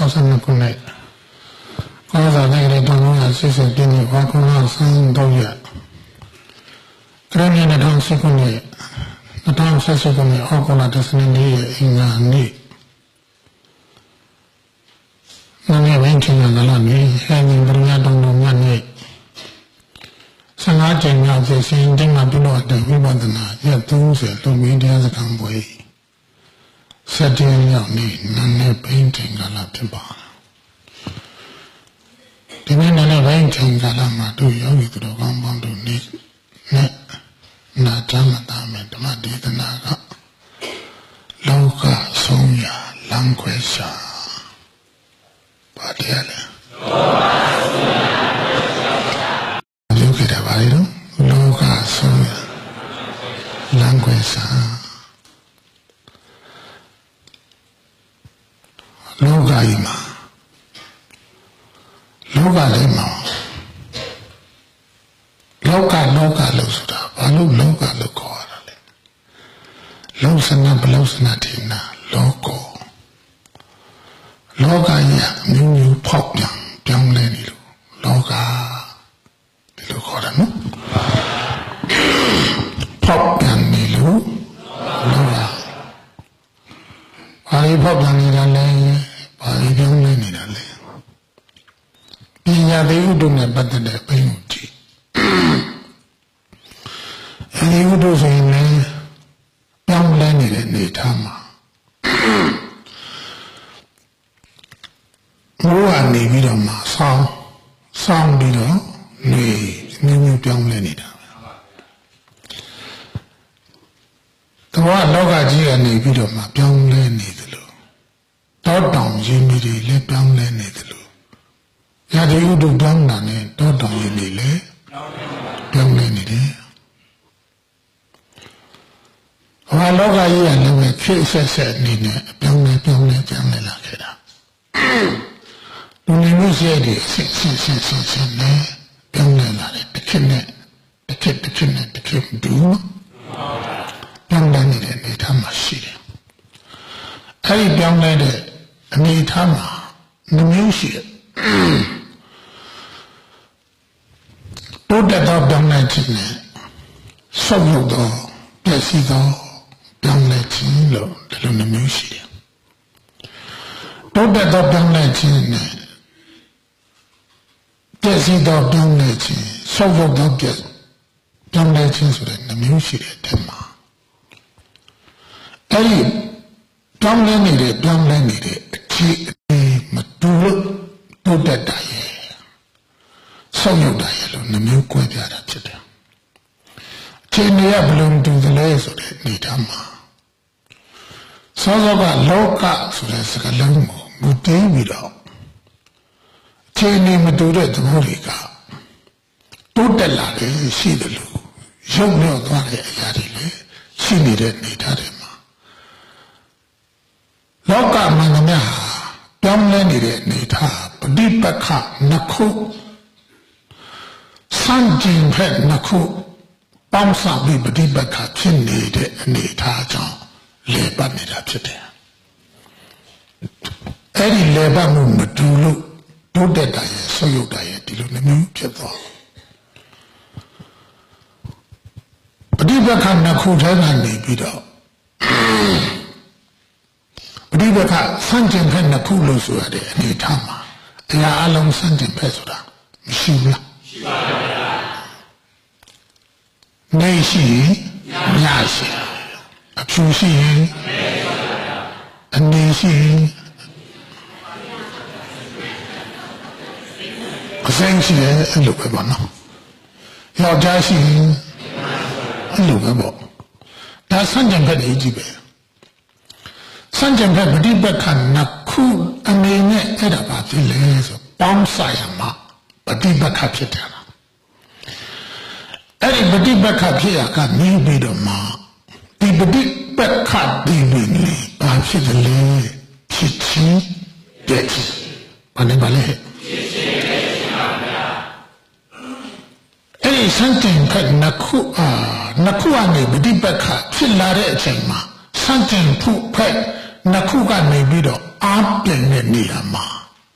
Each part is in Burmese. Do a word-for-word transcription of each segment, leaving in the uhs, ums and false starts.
sáuခုနှစ်ကောဇာတိရတောင်းရဆစ်စစ်ပြင်းဝါကုလဆန်းတော့ရကရဏီနှစ်ထောင်ခုနှစ်နှစ်ထောင်ဆက်စုခုနှစ်အောက်ကောလာတစနေနေ့ရဲ့အင်္ဂါနေ့နည်းနည်းဝင်ချင်တယ်လားမြေဟဲ့ရင်ပရိယတောင်းတော်မြတ်နေ့ဆန္ဒကျင်မြောက်စီစဉ်တင်မှာပြုလို့တဲ့ဝိပဿနာရက်သုံးဆယ်လုံမင်းတရားစခန်းပွဲစတဲ့မြောက်နေ့နည်းနည်းပိန်တင်ကလာဖြစ်ပါဒီနေ့နည်းနည်းပိန်တင်ကလာမှာတို့ယောဂီတို့ကောင်းပေါင်းတို့နေ့နဲ့နာဓမ္မတာမယ်ဓမ္မဒေသနာကလောကဆုံးရာလမ်းခွဲရှာပါတယ်လေလောကဆုံးရာလောကတာပါလေတော့လောကဆုံးရာလမ်းခွဲရှာလောကကြီးမှာလောကလေးမှာလောကလောကလို့ဆိုတာဘာလို့လောကလို့ခေါ်ရတာလဲလောစနာဘလောစနာတိနာလောကောလောကကြီးအမျိုးမျိုးဖောက်ပြန်ပြောင်းလဲနေလို့လောကဒီလိုခေါ်တယ်နော်ဖောက်ပြန်နေလို့လောကဘာလို့ဖောက်ပြန်နေတာလဲဘာလို့ပြောင်းလဲနေတာလဲပညာသေးဥဒ္ဓနဲ့ပတ်သက်တဲ့ဘိန်းကိုကြည့်အဲဒီဥဒ္ဓဆိုရင်လည်းပြောင်းလဲနေတဲ့အနေထားမှာဘုရားနေပြီးတော့မှဆောင်းဆောင်းပြီးတော့နေမျိုးမျိုးပြောင်းလဲနေတာပဲတော့လောကကြီးကနေပြီးတော့မှပြောင်းလဲနေသလိုတောတောင်ရင်းမိတွေလည်းပြောင်းလဲနေသလိုရာဒီဥဒ္ဓပြောင်းတာနဲ့တောတောင်ရင်းမိလည်းပြောင်းလဲနေတယ်ဟောလောကကြီးကလည်းဖြစ်ဆက်ဆက်နေနေပြောင်းလဲပြောင်းလဲပြောင်းလဲလာခဲ့တာလူနေမှုစိတ်တွေဆက်ဆက်ဆက်ဆက်ဆက်နဲ့ပြောင်းလဲလာတယ်တစ်ခေတ်နဲ့တစ်ခေတ်တစ်ခေတ်နဲ့တစ်ခေတ်ဒူးပြောင်းလဲနေတဲ့အနေအထားမှာရှိတယ်အဲဒီပြောင်းလဲတဲ့အနေအထားမှာနှမျိုးရှိတယ်တိုးတက်သောပြောင်းလဲခြင်းနဲ့ဆောက်လုပ်သောပြည့်စည်သောပြောင်းလဲခြင်းလို့ဒီလိုနှမျိုးရှိတယ်တိုးတက်သောပြောင်းလဲခြင်းနဲ့ပြည့်စည်သောပြောင်းလဲခြင်းဆောက်လုပ်သောပြည့်ပြောင်းလဲခြင်းဆိုတဲ့နှမျိုးရှိတဲ့အထက်မှာအဲဒီပြောင်းလဲနေတဲ့ပြောင်းလဲနေတဲ့အခြေအနေမတူလို့တိုးတက်တာရဲ့ဆောက်လုပ်တာရဲ့လို့နှမျိုးကွဲပြားတာဖြစ်တယ်အခြေအနေကဘယ်လိုတူသလဲဆိုတဲ့အနေထားမှာစောစောကလောကဆိုတဲ့စကားလုံးကိုမူတည်ပြီးတော့အခြေအနေမတူတဲ့သဘောတွေကတိုးတက်လာတယ်ရှိတယ်လို့ရုပ်မြောက်သွားတဲ့အရာတွေလည်းရှိနေတဲ့အနေထားတွေမှာလောကမှန်သမျှပြောင်းလဲနေတဲ့အနေထားပဋိပက္ခနှစ်ခုစံကျင်ဖက်နှစ်ခုပေါင်းစပ်ပြီးပဋိပက္ခဖြစ်နေတဲ့အနေအထားကြောင့်လေပတ်နေတာဖြစ်တယ်။အဲဒီလေပတ်မှုမတူလို့တိုးတက်တာရဲ့ဆွေးရုပ်တာရဲ့ဒီလိုမျိုးဖြစ်သွားပဋိပက္ခနှစ်ခုထဲကနေပြီးတော့ပဋိပက္ခစံကျင်ဖက်နှစ်ခုလို့ဆိုရတဲ့အနေအထားမှာအရာအလုံးစံကျင်ဖက်ဆိုတာမရှိဘူးလားရှိပါပါဗျာနေရှိညရှိအဖြူရှိအနေရှိအစင်းရှိအဲ့လိုပဲပေါ့နော်ယောက်ျားရှိအဲ့လိုပဲပေါ့ဒါစံကျင်ဖက်တွေကြီးပဲစံကျင်ဖက်ပဋိပက္ခနှစ်ခုအနေနဲ့အဲ့ဒါပါသိလဲဆိုပေါင်းစရမှာပဋိပက္ခဖြစ်တယ်အဲ့ဒီပဋိပက္ခဖြစ်ရကနေပြီးတော့မှဒီပဋိပက္ခဒီနေလေဘာဖြစ်တယ်လဲဖြစ်ချင်းတဲ့ဘာလဲဘာလဲဖြစ်ချင်းတဲ့ပါဗျာအဲ့ဒီစံတင်ဖက်နှစ်ခုအာနှစ်ခုအနေပဋိပက္ခဖြစ်လာတဲ့အချိန်မှာစံတင်ဖို့ဖက်နှစ်ခုကနေပြီးတော့အားပြိုင်တဲ့နေရာမှာ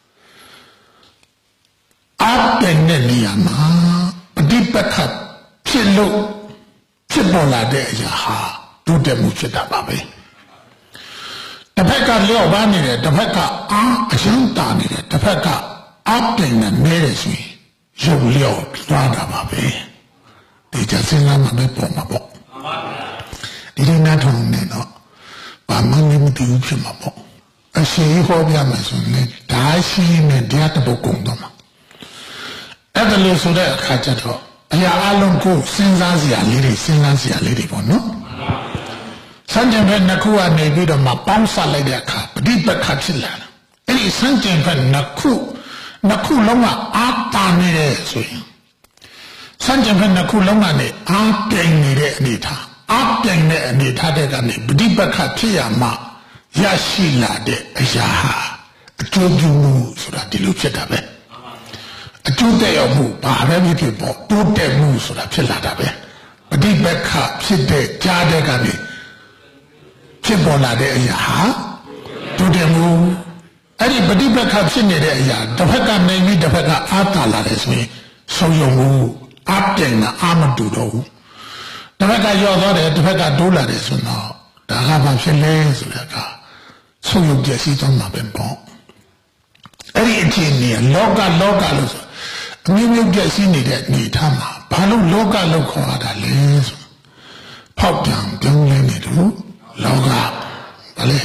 အားပြိုင်တဲ့နေရာမှာပฏิပတ်ခတ်ဖြစ်လို့ဖြစ်ပေါ်လာတဲ့အရာဟာတိုးတက်မှုဖြစ်တာပါပဲတစ်ဖက်ကလျော့ပါနေတယ်တစ်ဖက်ကအားအရှင်းတာနေတယ်တစ်ဖက်ကအားပြိုင်နေနေတယ်ဆိုရင်ရုပ်လျော့သွားတာပါပဲဒီကြစဉ်းစားမှပဲပေါ်မှာပေါ့ဒီလိုနားထောင်နေတော့ဘာမှမမတူဖြစ်မှာပေါ့အရှိဟောပြမယ်ဆိုရင်ဒါရှိနေတရားတပုတ်ကုန်တော့မှာအဲ့ဒါလို့ဆိုတဲ့အခါကျတော့အရာအလုံးကိုစဉ်းစားစရာလေးတွေစဉ်းစားစရာလေးတွေပေါ့နော်စံကျင်ဘက်နှစ်ခုကနေပြီးတော့မှပေါင်းစပ်လိုက်တဲ့အခါပဋိပက္ခဖြစ်လာတာအဲ့ဒီစံကျင်ဘက်နှစ်ခုနှစ်ခုလုံးကအာတာနေတယ်ဆိုရင်စံကျင်ဘက်နှစ်ခုလုံးကနေအာပြိုင်နေတဲ့အနေထားအာပြိုင်တဲ့အနေထားတဲ့ကနေပဋိပက္ခဖြစ်ရမှရရှိလာတဲ့အရာဟာအကျိုးပြုမှုဆိုတာဒီလိုဖြစ်တာပဲအကျိုးတဲ့ရောက်မှုဘာပဲဖြစ်ပေါ့တိုးတက်မှုဆိုတာဖြစ်လာတာပဲပဋိပက္ခဖြစ်တဲ့ကြားတဲ့ကနေဖြစ်ပေါ်လာတဲ့အရာဟာတိုးတက်မှုအဲ့ဒီပဋိပက္ခဖြစ်နေတဲ့အရာတစ်ဖက်ကနေပြီးတစ်ဖက်ကအာတာလာတယ်ဆိုရင်ဆုံးယုံမှုအပြိုင်နဲ့အာမတူတော့ဘူးတစ်ဖက်ကရော့သွားတယ်တစ်ဖက်ကတိုးလာတယ်ဆိုတော့ဒါကဘာဖြစ်လဲဆိုတဲ့အခါဆုံးယုံပြစီသွားမှာပဲပေါ့အဲ့ဒီအခြေအနေလောကလောကလို့ဆိုအမျိုးမျိုးပြစီနေတဲ့အနေထားမှာဘာလို့လောကလို့ခေါ်ရတာလဲဆိုဖောက်ပြန်ပြောင်းလဲနေတယ်လောကဘာလဲ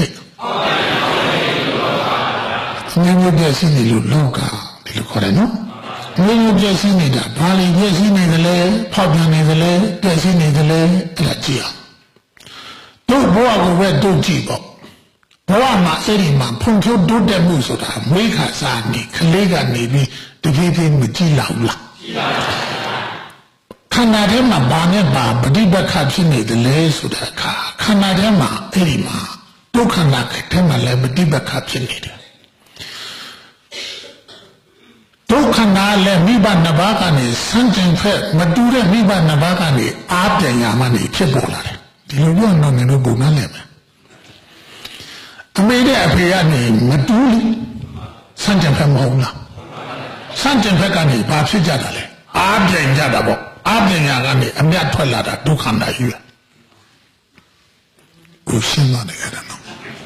အမျိုးမျိုးပြစီနေလို့လောကဒီလိုခေါ်တယ်နော်အမျိုးမျိုးပြစီနေတာဘာလို့ပြစီနေတယ်လဲဖောက်ပြန်နေတယ်လဲပြစီနေတယ်လဲအဲ့ဒါကြည့်အောင်တို့ဘဝကိုပဲတို့ကြည့်ပေါ့ဘဝမှာအဲ့ဒီမှာဖွံ့ဖြိုးတိုးတက်မှုဆိုတာမွေးခါစားနေကလေးကနေပြီးတဖြည်းဖြည်းမကြည့်လောက်လားကြည့်ပါပါခန္ဓာထဲမှာဘာနဲ့ဘာပฏิပတ်ခဖြစ်နေတယ်လဲဆိုတဲ့အခါခန္ဓာထဲမှာအဲ့ဒီမှာဒုက္ခနာထဲမှာလည်းပฏิပတ်ခဖြစ်နေတယ်ဒုက္ခနာလည်းမိဘနှစ်ပါးကနေဆန့်ကျင်ဖက်မတူတဲ့မိဘနှစ်ပါးကနေအားပြန်ရမှနေဖြစ်ပေါ်လာတယ်ဒီလိုပြောတော့လည်းဘုံနာလည်းပဲအမေနဲ့အဖေကနေမတူးဆန့်ကျင်ဖက်မဟုတ်လားဆန့်ကျင်ဖက်ကနေဘာဖြစ်ကြတာလဲအားပြိုင်ကြတာပေါ့အားပြိုင်ရကနေအမြတ်ထွက်လာတာဒုက္ခနာယူရကိုရှင်းသွားတယ်အဲ့ဒါနော်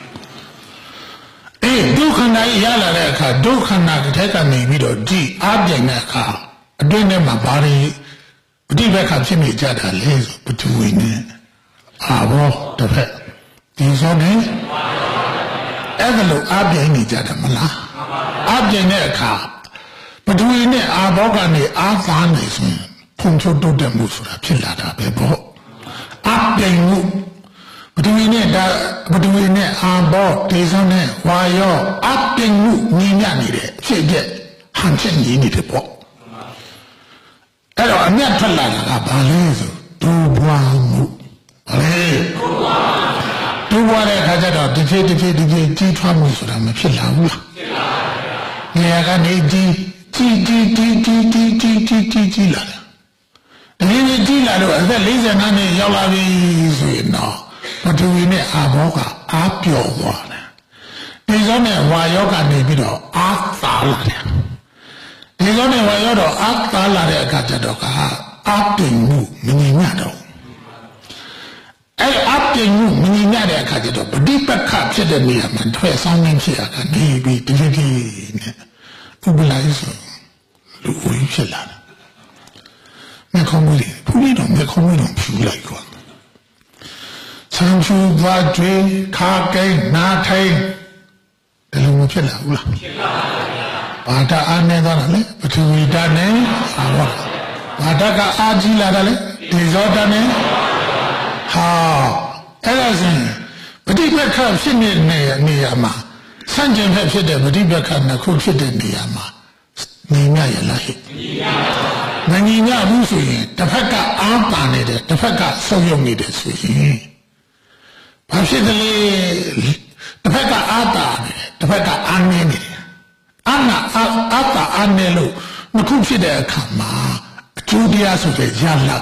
အေးဒုက္ခနာရလာတဲ့အခါဒုက္ခနာတစ်ထက်ကနေပြီးတော့ဒီအားပြိုင်တဲ့အခါအတွင်းထဲမှာဘာတွေပฏิပတ်ခဖြစ်နေကြတာလဲဆိုပထဝီနဲ့အာဘောတစ်ဖက်ဒီဆိုနေအဲ့ဒါလို့အားပြိုင်နေကြတယ်မလားအားပြိုင်တဲ့အခါပထဝီနဲ့အာဘောကနေအားသားနေဆိုရင်ဖွံ့ဖြိုးတိုးတက်မှုဆိုတာဖြစ်လာတာပဲပေါ့အားပြိုင်မှုပထဝီနဲ့ဒါပထဝီနဲ့အာဘောဒေဇောနဲ့ဝါယောအားပြိုင်မှုညီမျှနေတယ်ဖြစ်တဲ့ဟန်ချက်ညီနေတယ်ပေါ့အဲ့တော့အမြတ်ထွက်လာတာကဘာလဲဆိုဒူဘွားမှုဘာလဲဒူဘွားဒူဘွားတဲ့အခါကျတော့တစ်ဖြည်းတစ်ဖြည်းတစ်ဖြည်းကြီးထွားမှုဆိုတာမဖြစ်လာဘူးလားဖြစ်လာပါဗျာနေရာကနေကြီးကြီးကြီးကြီးကြီးကြီးကြီးကြီးကြီးကြီးလာတယ်ဒီနေ့ကြီးလာတော့အသက်၄၅နှစ်ရောက်လာပြီဆိုရင်တော့ပထဝီနဲ့အာဘောကအားပျော်သွားတယ်ဒီစောနဲ့ဝါယောကနေပြီးတော့အားသာလာတယ်ဒီစောနဲ့ဝါယောတော့အားသာလာတဲ့အခါကျတော့ကအားပြိုင်မှုမငြိမ်ညတော့အဲ့အပြိုင်မှုမငြိမ်ညတဲ့အခါကျတော့ပฏิပတ်ခဖြစ်တဲ့နေရာမှာထွက်ဆောင်နေဖြစ်ရတာနေပြီးတဖြည်းဖြည်းနဲ့ဥပလာဆိုလူဝင်ဖြစ်လာတယ်မခေါ်ဘူးလေဘုရားတော်မခေါ်ဘူးတော့ဖြူလိုက်ကွာဆံဖြူသွားကြွေးခါကိန်းနာထိုင်ဒီလိုမဖြစ်လာဘူးလားဖြစ်လာပါဗျာဘာတာအားနေသွားတာလေပထဝီဓာတ်နဲ့အာဘောဘာတာကအားကြီးလာတာလေဒီဇောဓာတ်နဲ့ဟာအဲ့ဒါဆိုရင်ပฏิပတ်ခဖြစ်နေတဲ့နေရာမှာဆန့်ကျင်ဘက်ဖြစ်တဲ့ပฏิပတ်ခနှစ်ခုဖြစ်တဲ့နေရာမှာညီမျှရလားဟဲ့မညီမျှဘူးဆိုရင်တစ်ဖက်ကအားပါနေတယ်တစ်ဖက်ကဆုံးယုံနေတယ်ဆိုရင်ဘာဖြစ်တယ်လဲတစ်ဖက်ကအားတာနေတယ်တစ်ဖက်ကအားနေနေတယ်အာနာအားတာအားနေလို့နှစ်ခုဖြစ်တဲ့အခါမှာအကျိုးတရားဆိုတဲ့ရလ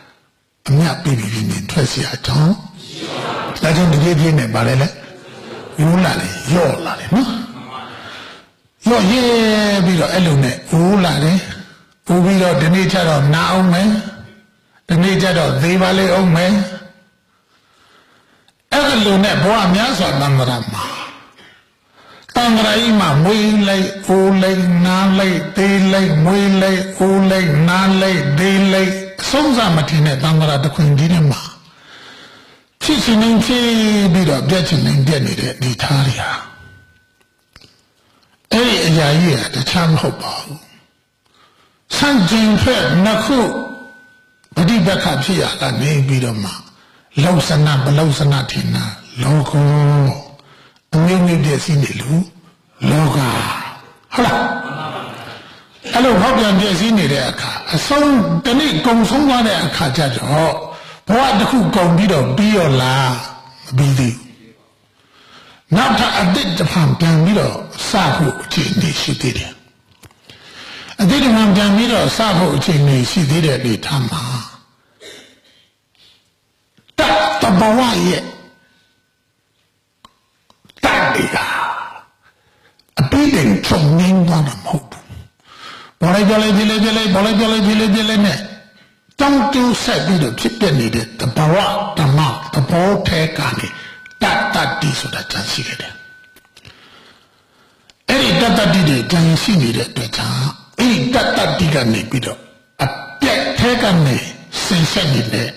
ကအမြတ်ပြည့်ပြည့်နဲ့ထွက်เสียအကြောင်းဒါကြောင့်ဒီပြည့်ပြည့်နဲ့ဗါလဲလေဦးလာတယ်ရော့လာတယ်နော်ရော့ရဲပြီးတော့အဲ့လိုနဲ့ဦးလာတယ်ဦးပြီးတော့ဒီနေ့ကျတော့နာအောင်မယ်ဒီနေ့ကျတော့သေးပါလေအောင်မယ်အဲ့လိုနဲ့ဘဝများစွာတန်ត្រာမှာတန်ត្រာကြီးမှာမွေးလိုက်ဦးလိုက်နားလိုက်သေးလိုက်မွေးလိုက်ဦးလိုက်နားလိုက်သေးလိုက်ဆုံးစားမထင်တဲ့တန်ត្រာတစ်ခွင်ကြီးထဲမှာဖြစ်ချင်နေဖြစ်ပြီးတော့ပြတ်ချင်နေပြတ်နေတဲ့ဒီထားတွေဟာအဲ့ဒီအရာကြီးကတခြားမဟုတ်ပါဘူးဆန့်ကျင်ဖက်နှစ်ခုပฏิပက္ခဖြစ်ရတာနေပြီးတော့မှလောစနာဘလောစနာထင်တာလောကောအမျိုးမျိုးပြည့်စည်နေလို့လောကဟုတ်လားအဲ့လိုဟောက်ပြန်ပြည့်စည်နေတဲ့အခါအဆုံးတနေ့ကုံဆုံးသွားတဲ့အခါကျတော့ဘဝတစ်ခုကုန်ပြီးတော့ပြီးရောလားမပြီးသေးဘူးနောက်ထပ်အတိတ်တစ်ဖန်ပြန်ပြီးတော့စဖို့အခြေအနေရှိသေးတယ်အတိတ်တစ်ဖန်ပြန်ပြီးတော့စဖို့အခြေအနေရှိသေးတဲ့အနေထားမှာတတ်တဘဝရဲ့တတ်ဒီကအပိဒင်ချုံငင်းသွားတာမဟုတ်ဘူးဘောလိုက်ကြလိုက်ကြလိုက်ကြလိုက်ဘောလိုက်ကြလိုက်ကြလိုက်ကြလိုက်နဲ့တောင်းတူဆက်ပြီးတော့ဖြစ်ပြနေတဲ့တဘဝဓမ္မသဘောထဲကနေတတ်တတ်ဒီဆိုတာကြံရှိခဲ့တယ်အဲ့ဒီတတ်တတ်ဒီတွေကြံရှိနေတဲ့အတွက်ကြောင့်အဲ့ဒီတတ်တတ်ဒီကနေပြီးတော့အပြက်ထဲကနေဆင်ဆက်နေတဲ့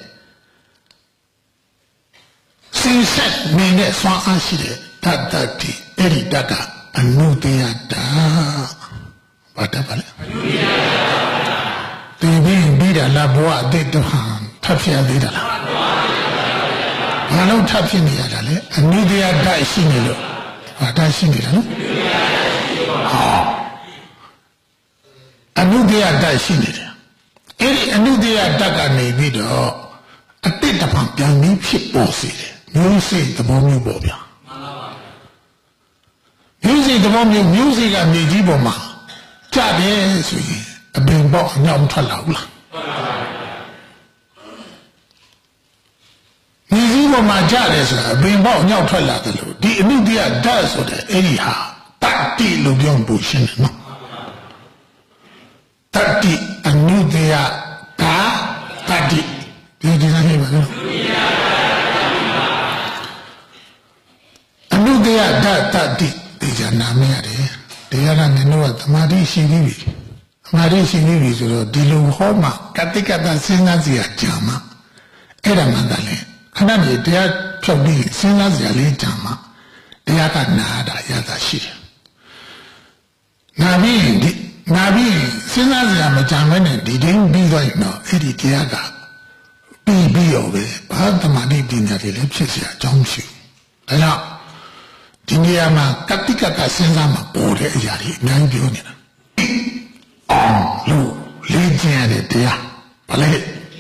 ဆင်ဆက်နေတဲ့ဆွမ်းအားရှိတဲ့တတ်တတ်ဒီအဲ့ဒီတတ်ကအနုတ္တယတာဘာတတ်ပါလဲအနုတ္တယတာဒီပြီးပြီးတာလားဘဝအတိတ်တော့ထပ်ဖြစ်ရသေးတာလားဘာလို့ထပ်ဖြစ်နေရတာလဲအနုတ္တယတာရှိနေလို့ဘာတတ်ရှိနေတာနော်ဟောအနုတ္တယတာရှိနေတယ်အဲ့ဒီအနုတ္တယတာကနေပြီးတော့အတိတ်တစ်ဖန်ပြန်ပြီးဖြစ်ပေါ်စေတယ်မျိုးစိတ်သဘောမျိုးပေါ့ဗျာမျိုးစိတ်သဘောမျိုးမျိုးစိတ်ကမြေကြီးပေါ်မှာကြတယ်ဆိုရင်အပင်ပေါ့အညောင်ထွက်လာဘူးလားမြေကြီးပေါ်မှာကြတယ်ဆိုတာအပင်ပေါ့အညောင်ထွက်လာတယ်လို့ဒီအနုတ္တယဓာတ်ဆိုတဲ့အဲ့ဒီဟာတတ္တိလို့ပြောဖို့ရှင်းတယ်နော်တတ္တိအနုတ္တယဓာတ်တတ္တိဒီဒီနားလေးပါနော်အနုတ္တယဓာတ်တတ္တိဒီကြနာမရတယ်တရားကနင်တို့ကသမာဓိရှိပြီသမာဓိရှိပြီဆိုတော့ဒီလိုဟောမှကတိကတစဉ်းစားစရာကြာမှအဲ့ဒါမှသာလေခဏနေတရားဖြုတ်ပြီးစဉ်းစားစရာလေးကြာမှတရားကနာတာရတာရှိတယ်နာပြီးဒီနာပြီးစဉ်းစားစရာမကြာမဲနဲ့ဒီတိုင်းပြီးသွားရင်တော့အဲ့ဒီတရားကပြီးပြီးရောပဲဘာသမာဓိပညာတွေလည်းဖြစ်เสียအကြောင်းရှိဘူးဒါကြောင့်ဒီနေရာမှာကတိကကစဉ်းစားမှာပေါ်တဲ့အရာတွေအများကြီးပြောနေတာအောင်လို့လေးကျင်ရတဲ့တရားဘာလဲ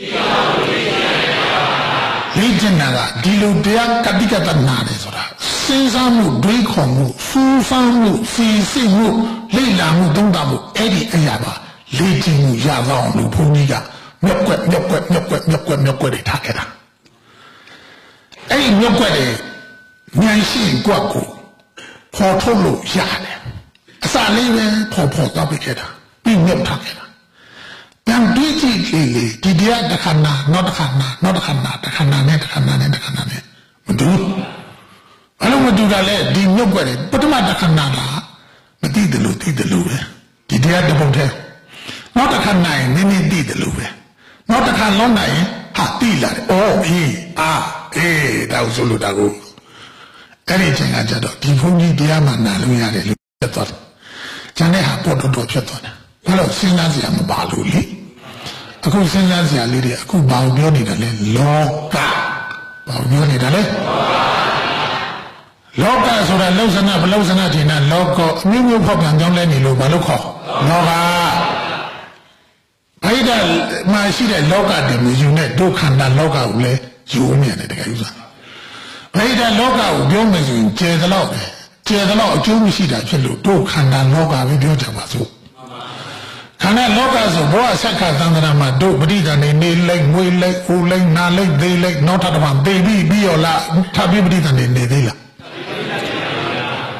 လေးကျင်တာကဒီလိုတရားကတိကတနာတယ်ဆိုတာစဉ်းစားမှုတွေးခေါ်မှုစူးစမ်းမှုစီစစ်မှုလေ့လာမှုသုံးသပ်မှုအဲ့ဒီအရာပါလေးကျင်မှုရသွားအောင်လို့ဘုန်းကြီးကမြက်ကွက်မြက်ကွက်မြက်ကွက်မြက်ကွက်မြက်ကွက်တွေထားခဲ့တာအဲ့ဒီမြက်ကွက်တွေဉာဏ်ရှိကွက်ကိုခေါ်ထုတ်လို့ရတယ်အစလေးပဲဖော်ဖော်တော့ပြခဲ့တာပြီးမြုပ်ထားခဲ့တာတန်တွေးကြည့်လေလေဒီတရားတစ်ခဏနောက်တစ်ခဏနောက်တစ်ခဏတစ်ခဏနဲ့တစ်ခဏနဲ့တစ်ခဏနဲ့မတူဘာလို့မတူတာလဲဒီမြုပ်ွက်တယ်ပထမတစ်ခဏလားမသိတယ်လို့သိတယ်လို့ပဲဒီတရားတစ်ပုံတည်းနောက်တစ်ခဏနိုင်နည်းနည်းသိတယ်လို့ပဲနောက်တစ်ခါလုံးနိုင်ရင်ဟာသိလာတယ်အော်အေးအာအေးဒါဆိုလို့ဒါကိုအဲ့ဒီချိန်ကကြတော့ဒီဘုန်းကြီးတရားမှနာလို့ရတယ်လို့ဖြစ်သွားတယ်။ကျန်တဲ့ဟာပေါ်တော့တော့ဖြစ်သွားတယ်။ဘာလို့စဉ်းစားစရာမပါလို့လဲ။အခုစဉ်းစားစရာလေးတွေအခုဘာလို့ပြောနေတာလဲလောကဘာလို့ပြောနေတာလဲလောကဆိုတာလောစနာဘလောစနာထင်တာလောကအမျိုးမျိုးဖောက်ပြန်ကြောင်းလဲနေလို့ဘာလို့ခေါ်လောကအဲ့ဒါမှရှိတဲ့လောကတည်းမျိုးယူနဲ့ဒုက္ခန္တာလောကကိုလည်းယူနေတယ်တကယ်ဥစ္စာဗိဓာလောကကိုပြောမယ်ဆိုရင်ကျေသလောက်ပဲကျေသလောက်အကျိုးမရှိတာဖြစ်လို့တို့ခန္ဓာလောကပဲပြောကြပါစို့ခန္ဓာလောကဆိုဘောအဆက်ခသံဃာမှာတို့ပဋိသန္ဓေနေလိုက်ငွေလိုက်ဦးလိုက်နာလိုက်သေးလိုက်နောက်ထပ်တစ်ပါးသေပြီးပြီးရောလားထပ်ပြီးပဋိသန္ဓေနေသေးလား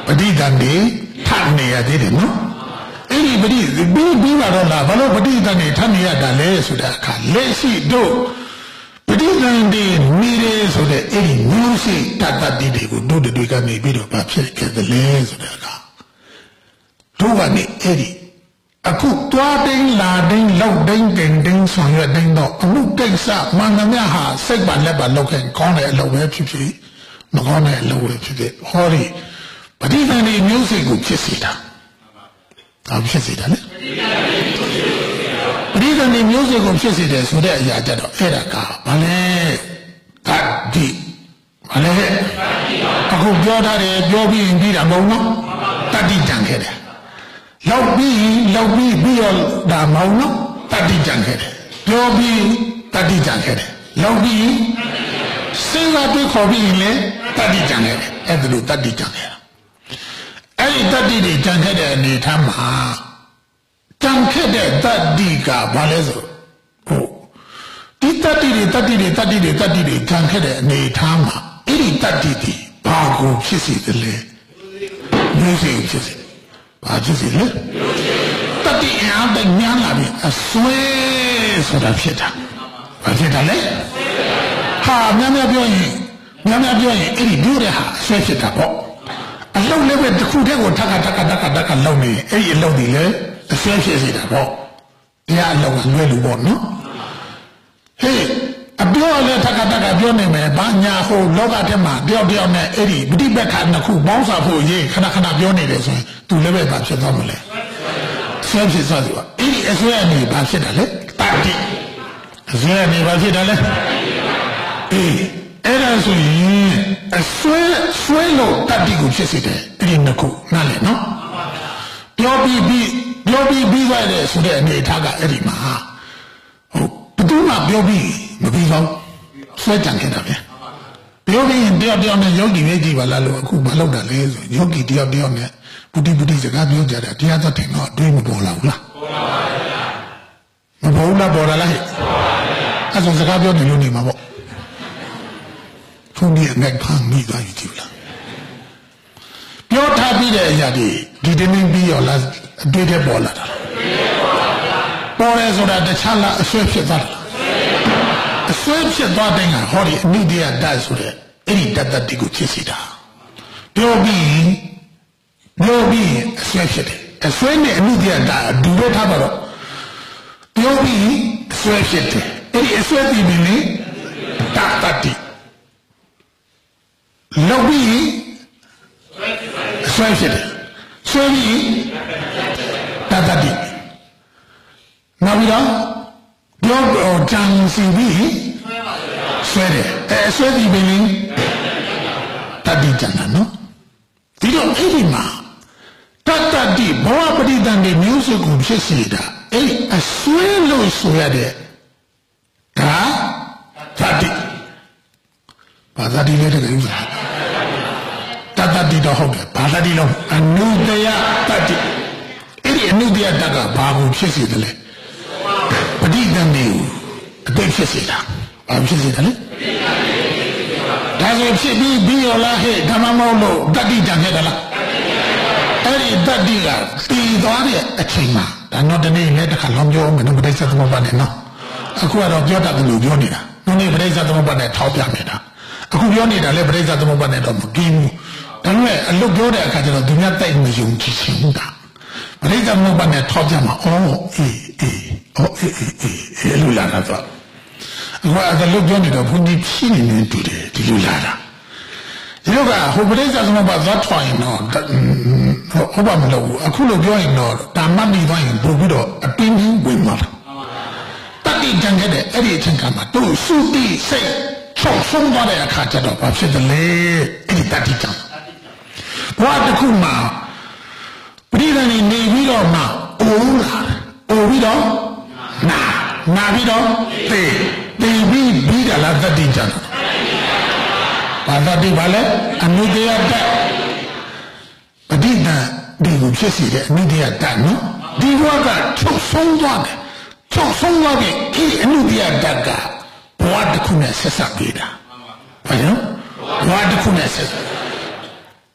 ပဋိသန္ဓေထနေရသေးတယ်နော်အဲ့ဒီပဋိပြီးပြီးတော့လားဘာလို့ပဋိသန္ဓေထနေရတာလဲဆိုတဲ့အခါလက်ရှိတို့ပဋိသန္ဓေမိရဲဆိုတဲ့အဲ့ဒီမျိုးစိတတ္တတိတွေကိုတို့တွေကနေပြီးတော့ဘာဖြစ်ခဲ့သလဲဆိုတဲ့အခါတို့ကနေအဲ့ဒီအခုတွားတိုင်းလာတိုင်းလောက်တိုင်းတင်တိုင်းဆောင်ရွက်တိုင်းတော့အမှုကိစ္စမှန်သမျှဟာစိတ်ပါလက်ပါလောက်ခဲ့ကောင်းတဲ့အလုပ်ပဲဖြစ်ဖြစ်မကောင်းတဲ့အလုပ်ပဲဖြစ်ဖြစ်ဟောဒီပဋိသန္ဓေမျိုးစိကိုဖြစ်စေတာဘာဖြစ်စေတာလဲပဋိသန္ဓေမျိုးစိကိုဖြစ်စေတယ်ဆိုတဲ့အရာကြတော့အဲ့ဒါကဘာလဲတတ္တိဘာလဲအခုပြောထားတယ်ပြောပြီးရင်ပြီးတာမဟုတ်နော်တတ္တိကြံခဲ့တယ်လောက်ပြီးလောက်ပြီးပြီးတော့ဒါမဟုတ်နော်တတ္တိကြံခဲ့တယ်ပြောပြီးတတ္တိကြံခဲ့တယ်လောက်ပြီးစဉ်းစားတွေးခေါ်ပြီးရင်လည်းတတ္တိကြံခဲ့တယ်အဲ့ဒါလိုတတ္တိကြံခဲ့တာအဲ့ဒီတတ္တိတွေကြံခဲ့တဲ့အနေထားမှာကြံခဲ့တဲ့တတ္တိကဘာလဲဆိုဟုတ်ဒီတတ္တိတွေတတ္တိတွေတတ္တိတွေတတ္တိတွေကြံခဲ့တဲ့အနေထားမှာအဲ့ဒီတတ္တိတွေဘာကိုဖြစ်စေတယ်လဲမျိုးစေ့ဖြစ်စေဘာဖြစ်စေလဲတတိယအတိုင်းညာလာပြီအစွဲဆိုတာဖြစ်တာဘာဖြစ်တာလဲဟာများများပြောရင်များများပြောရင်အဲ့ဒီပြောတဲ့ဟာအစွဲဖြစ်တာပေါ့အလုံးလည်းပဲတစ်ခုတည်းကိုထက်ကထက်ကထက်ကထက်ကလုံးနေအဲ့ဒီအလုံးတွေလည်းအစွဲဖြစ်စေတာပေါ့တရားအလုံးကလွယ်လို့ပေါ့နော်ဟေးအပြောလည်းထက်ကထက်ကပြောနေမယ်ဘာညာဟိုလောကထဲမှာတယောက်တယောက်နဲ့အဲ့ဒီပฏิပတ်ခါနှစ်ခုပေါင်းစားဖို့ရေးခဏခဏပြောနေတယ်ဆိုရင်သူလည်းပဲဘာဖြစ်သွားမလဲဆွဲဖြစ်သွားစီပါအဲ့ဒီအဆွဲအနေဘာဖြစ်တာလဲတတ္တိအဆွဲအနေဘာဖြစ်တာလဲအေးအဲ့ဒါဆိုရင်အဆွဲဆွဲလို့တတ္တိကိုဖြစ်စေတယ်အဲ့ဒီနှစ်ခုနားလည်နော်ပြောပြီးပြီးပြောပြီးပြီးသွားတယ်ဆိုတဲ့အနေထားကအဲ့ဒီမှာဟုတ်ဘယ်သူမှပြောပြီးမပြီးတော့ဆွဲကြံခဲ့တာပဲပြောပြီးရင်တယောက်တယောက်နဲ့ယောဂီပဲကြည့်ပါလားလို့အခုမလုပ်တာလေဆိုယောဂီတယောက်တယောက်နဲ့ပုတိပုတိစကားပြောကြတယ်တရားသတ်တယ်တော့အတွေးမပေါ်လာဘူးလားပေါ်ပါဘူးမပေါ်ဘူးလားပေါ်လာလားဟဲ့အဲ့ဆိုစကားပြောနေလို့နေမှာပေါ့ထုံးပြီးအငိုက်ဖမ်းမိသွားယူကြည့်လားပြောထားပြီးတဲ့အရာတွေဒီတမင်းပြီးရောလားအတွေးတဲ့ပေါ်လာတာပေါ်ရဲဆိုတာတခြားလားအဆွဲဖြစ်သွားတာအဆွဲဖြစ်သွားတဲ့ကဟောဒီအနိတ္တယတတ်ဆိုတဲ့အဲ့ဒီတတ္တတိကိုဖြစ်စီတာပြောပြီးပြောပြီးအဆွဲဖြစ်တယ်အဆွဲနဲ့အနိတ္တယတအတူပဲထားပါတော့ပြောပြီးအဆွဲဖြစ်တယ်အဲ့ဒီအဆွဲတည်ပြီးလေတတ္တတိလောက်ပြီးအဆွဲဖြစ်တယ်ဆွဲပြီးတတ္တတိနောက်ပြီးတော့ပြောတော့ကြံစီပြီးဆွဲတယ်အဲဆွဲပြီးပြီတတ္တိကြံတာနော်ဒီတော့အဲ့ဒီမှာတတ္တိဘောပဋိသန္ဓေမျိုးစုကိုဖြစ်စေတာအဲ့အဆွဲလို့ဆိုရတဲ့ဒါတတ္တိဘာတတ္တိလဲတဲ့ကိစ္စတတ္တိတော့ဟုတ်တယ်ဘာတတ္တိလုံးအနုတယတတ္တိအဲ့ဒီအနုတယတတ်ကဘာကိုဖြစ်စေတယ်လဲပဋိသန္ဓေကိုအတိတ်ဖြစ်စေတာဘာဖြစ်စေတယ်လဲဒါဆိုဖြစ်ပြီးပြီးရောလားဟဲ့ဓမ္မမဟုတ်လို့တတိကြံခဲ့တယ်လားအဲ့ဒီတတိကတည်သွားတဲ့အချိန်မှာဒါတော့ဒီနေ့လည်းတစ်ခါလောင်းပြောမယ်နော်ပဋိစ္စသမုပ္ပါဒ်နဲ့နော်အခုကတော့ပြောတတ်တယ်လို့ပြောနေတာဒီနေ့ပဋိစ္စသမုပ္ပါဒ်နဲ့ထောက်ပြနေတာအခုပြောနေတာလည်းပဋိစ္စသမုပ္ပါဒ်နဲ့တော့မကင်းဘူးဒါပေမဲ့အလုပ်ပြောတဲ့အခါကျတော့သူများတိုက်မယုံကြည်ချင်ဘူးကပဋိစ္စသမုပ္ပါဒ်နဲ့ထောက်ပြမှာအော်အေးအေးအော်အေးအေးအေးလူလာတာဆိုအခုအလုပ်ပြောနေတော့ဘုန်းကြီးဖြင်းနေနေတူတယ်ဒီလူလာတာဒီလိုကဟိုပဋိစ္စသမုပ္ပါဒ်သွားထွားရင်တော့ဟုတ်ပါမလို့အခုလိုပြောရင်တော့ဒါမှတ်ပြီးသွားရင်ပို့ပြီးတော့အပင်းကြီးဝင်သွားတာတတိကြံခဲ့တဲ့အဲ့ဒီအချိန်ကမှသူ့စုတိစိတ်ချောက်ဆုံးသွားတဲ့အခါကျတော့ဘာဖြစ်တယ်လဲအဲ့ဒီတတိကြံဘဝတစ်ခုမှာပဋိသန္ဓေနေပြီးတော့မှအိုးလာအိုးပြီးတော့နာနာပြီးတော့သေသေပြီးပြီးကြလားတတိကြံဘာတတိပါလဲအနုတယတတ်ပဋိသန္ဓေကိုဖြစ်စေတဲ့အနုတယတတ်နော်ဒီဘဝကချုပ်ဆုံးသွားတယ်ချုပ်ဆုံးသွားပြီဒီအနုတယတတ်ကဘဝတစ်ခုနဲ့ဆက်ဆက်ပေးတာဘာလို့ဘဝတစ်ခုနဲ့ဆက်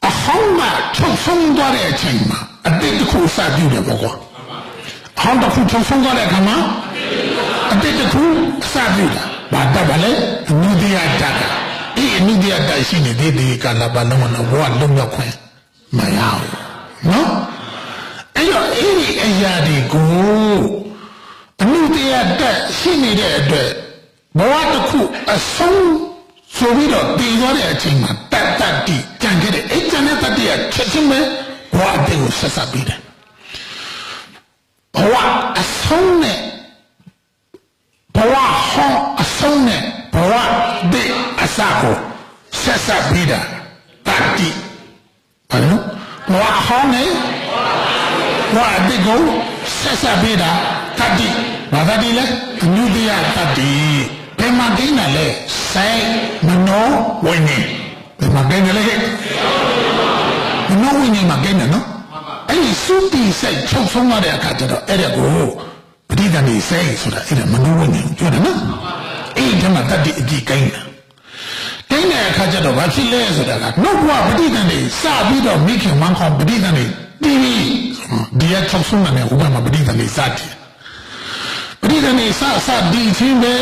a homa chong song dore chema a bit ku sa ju de bo kwa hong da ku chong song dore kama a bit ku sa ju da ba da ba le ni dia da ka e ni dia da shi ni de de ka la ba lo na wa lo nya khwe ma ya no ayo e ni aya de ko ni dia da shi ni de atwe bo wa ta ku a song soပြီးတော့တည်သွားတဲ့အချိန်မှာတတ်တတ်တိကြံခဲ့တဲ့အဲ့ကြံတဲ့တတ်တိကချက်ချင်းပဲဘဝအတိတ်ကိုဆက်ဆက်ပြီးတယ်ဘဝအဆုံးနဲ့ဘဝဟောအဆုံးနဲ့ဘဝဒီအစကိုဆက်ဆက်ပြီးတာတတ်တိဘာလို့ဘဝဟောနဲ့ဘဝအတိတ်ကိုဆက်ဆက်ပြီးတာတတ်တိဘာတတ်တိလဲအနုတ္တိယတတ်တိဘယ်မှာကိန်းတယ်လဲစိတ်မနောဝိညာဉ်ဘယ်မှာကိန်းတယ်လဲမနောဝိညာဉ်မှာကိန်းတယ်နော်အဲ့ဒီသုတိစိတ်ချုပ်ဆုံးရတဲ့အခါကျတော့အဲ့ဒါကိုပဋိသန္ဓေစိတ်ဆိုတာအဲ့ဒါမနောဝိညာဉ်ပြောတယ်နော်အဲ့ဒီမှာတတ္တိအကြည့်ကိန်းတယ်ကိန်းတဲ့အခါကျတော့ဘာဖြစ်လဲဆိုတာကနှုတ်ဘဝပဋိသန္ဓေစပြီးတော့မိခင်ဝမ်းခေါင်ပဋိသန္ဓေတီးပြီးဒီရချုပ်ဆုံးတဲ့ဥပမာပဋိသန္ဓေစတယ်ပဋိသန္ဓေစစဒီချင်းပဲ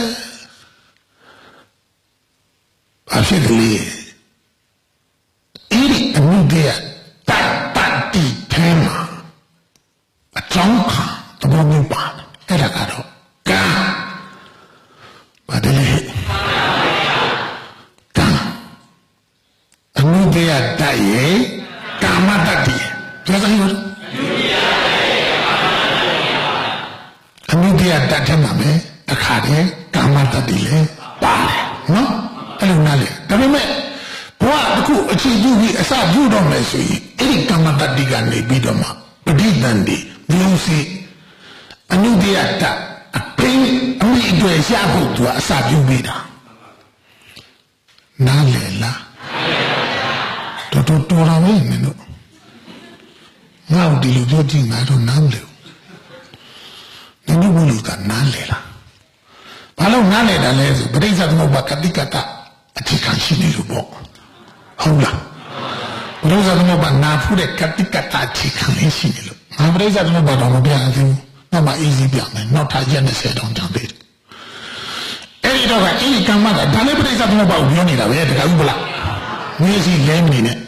အဖြစ်ကလေးအဲ့ဒီအမှုတွေတတ်တတ်တီထဲမှာအကြောင်းခံသဘောမျိုးပါတယ်အဲ့ဒါကတော့ကံပါတယ်ကံအမှုတွေတတ်ရဲ့ကာမတတ်တီပြောစမ်းရအမှုတွေတတ်ထဲမှာပဲအခါတည်းကာမတတ်တီလည်းပါတယ်နော်အဲ့လိုနားလေဒါပေမဲ့ဘဝတစ်ခုအခြေပြုပြီးအစပြုတော့မယ်ဆိုရင်အဲ့ဒီကမ္မတတိကနေပြီးတော့မှပဋိသန္ဓေမျိုးစီအနုတ္တိယတအပင်းအမိအတွေ့ရဖို့သူကအစပြုပြီးတာနားလေလားတော်တော်တော်တော်ပဲမင်းတို့ငါ့ဒီလိုပြောကြည့်ငါတော့နားမလဲဘူးဒီလိုဘုလို့ကနားလေလားဘာလို့နားလေတာလဲဆိုပဋိစ္စသမုပ္ပါကတိကတအခြေခံရှိနေလို့ပေါ့ဟုတ်လားဘုရားသမုပ္ပါနာဖူးတဲ့ကတိကတအခြေခံလေးရှိနေလို့ငါပရိစ္ဆေသမုပ္ပါတော်မပြအောင်ဘူးနောက်မှအေးစီပြမယ်နောက်ထားရက်၂၀တောင်ကြံပေးတယ်အဲ့ဒီတော့ကအဲ့ဒီကမ္မကဒါလည်းပရိစ္ဆေသမုပ္ပါကိုပြောနေတာပဲတခါဥပလားငွေစီလဲနေနဲ့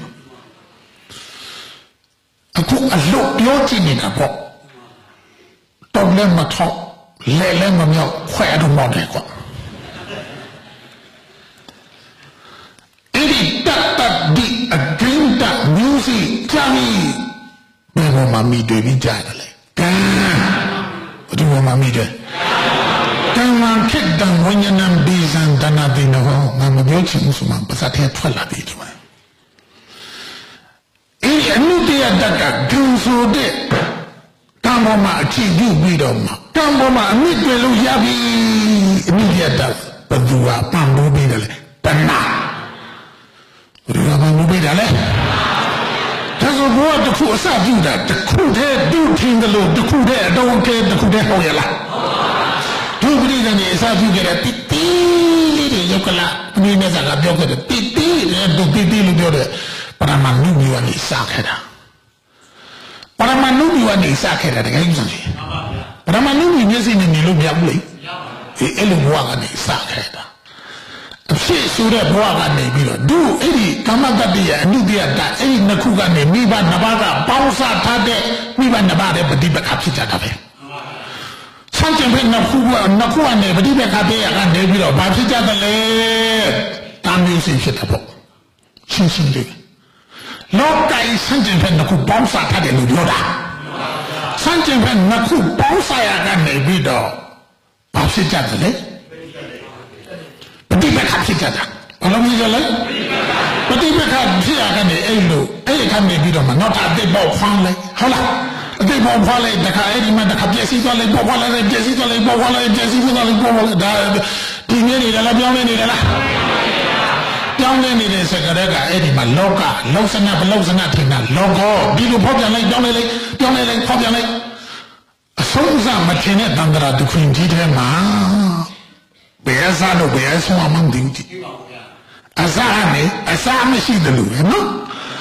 အခုအလို့ပြောကြည့်နေတာပေါ့တော်လည်းမထောက်လဲလည်းမမြောက်ခွဲတော့မောက်တယ်ကွာဒီအကင်းတမျိုးစီကြမ်းဘယ်မှာမိတွေ့ပြီးကြတယ်လေကံဘယ်လိုမှမိတယ်ကံမှခက်တဲ့ဝိညာဏံဘိဇံတနာတိနောငါမပြောချင်ဘူးဆိုမှပါစတဲ့ထွက်လာပြီဒီမှာအဲ့ဒီအနုတ္တယတကဂုံဆိုတဲ့ကံပေါ်မှာအခြေပြုပြီးတော့မှကံပေါ်မှာအမြင့်တွေ့လို့ရပြီအနုတ္တယတဘယ်သူကပန်းလို့ပြီးတယ်လေတဏှာဘယ်လိုမှမပြီးတယ်လေဒါဆိုဘုရားတခုအစပြုတာတခုတည်းဒုထင်တယ်လို့တခုတည်းအတော်ကဲတခုတည်းဟောရလားဒုပရိသနေအစပြုကြတဲ့တိတိလေးတွေယောက်ကလာအမင်းနဲ့စကားပြောခဲ့တဲ့တိတိလေးဒုတိတိလို့ပြောတဲ့ပရမနုမျိုးကနေစခဲ့တာပရမနုမျိုးကနေစခဲ့တာတကယ်ကြီးဆိုပရမနုမျိုးမျက်စိနဲ့မြင်လို့မရဘူးလေဒီအဲ့လိုဘဝကနေစခဲ့တာအဖြစ်ဆိုတဲ့ဘဝကနေပြီးတော့ဒုအဲ့ဒီကမ္မတတ္တိယအနုတ္တိယတအဲ့ဒီနှစ်ခုကနေမိဘနှစ်ပါးကပေါင်းစားထားတဲ့မိဘနှစ်ပါးတဲ့ပฏิပက္ခဖြစ်ကြတာပဲဆန့်ကျင်ဘက်နှစ်ခုကနှစ်ခုကနေပฏิပက္ခပြရကနေပြီးတော့ဘာဖြစ်ကြတယ်လဲတာမျိုးစီဖြစ်တာပေါ့ရှင်းရှင်းလေးလောကီဆန့်ကျင်ဘက်နှစ်ခုပေါင်းစားထားတယ်လို့ပြောတာဆန့်ကျင်ဘက်နှစ်ခုပေါင်းစားရကနေပြီးတော့ဘာဖြစ်ကြတယ်လဲပฏิပက္ခဖြစ်ကြတာဘယ်လိုမျိုးလဲပฏิပက္ခဖြစ်ရကနေအဲ့လိုအဲ့ဒီကနေပြီးတော့မှနောက်ထပ်အသိပေါက်ခွန်းလိုက်ဟုတ်လားအသိပေါက်ခွန်းလိုက်တခါအဲ့ဒီမှာတခါပြည့်စည်သွားလိုက်ပေါက်ခွန်းလိုက်ပြည့်စည်သွားလိုက်ပေါက်ခွန်းလိုက်ပြည့်စည်သွားလိုက်ပေါက်ခွန်းလိုက်ဒါဒီနေ့နေလားပြောင်းနေနေလားပြောင်းနေနေတဲ့စကားကအဲ့ဒီမှာလောကလောစနာဘလောစနာထင်တာလောကောဒီလိုဖောက်ပြန်လိုက်ပြောင်းနေလိုက်ပြောင်းနေလိုက်ဖောက်ပြန်လိုက်အဆုံးစမထင်တဲ့တန်ត្រာတစ်ခွင်ကြီးထဲမှာဘယ်အစားလို့ဘယ်အဆုံးမှမသိဘူးအစားနဲ့အစားမရှိတယ်လို့ပဲနော်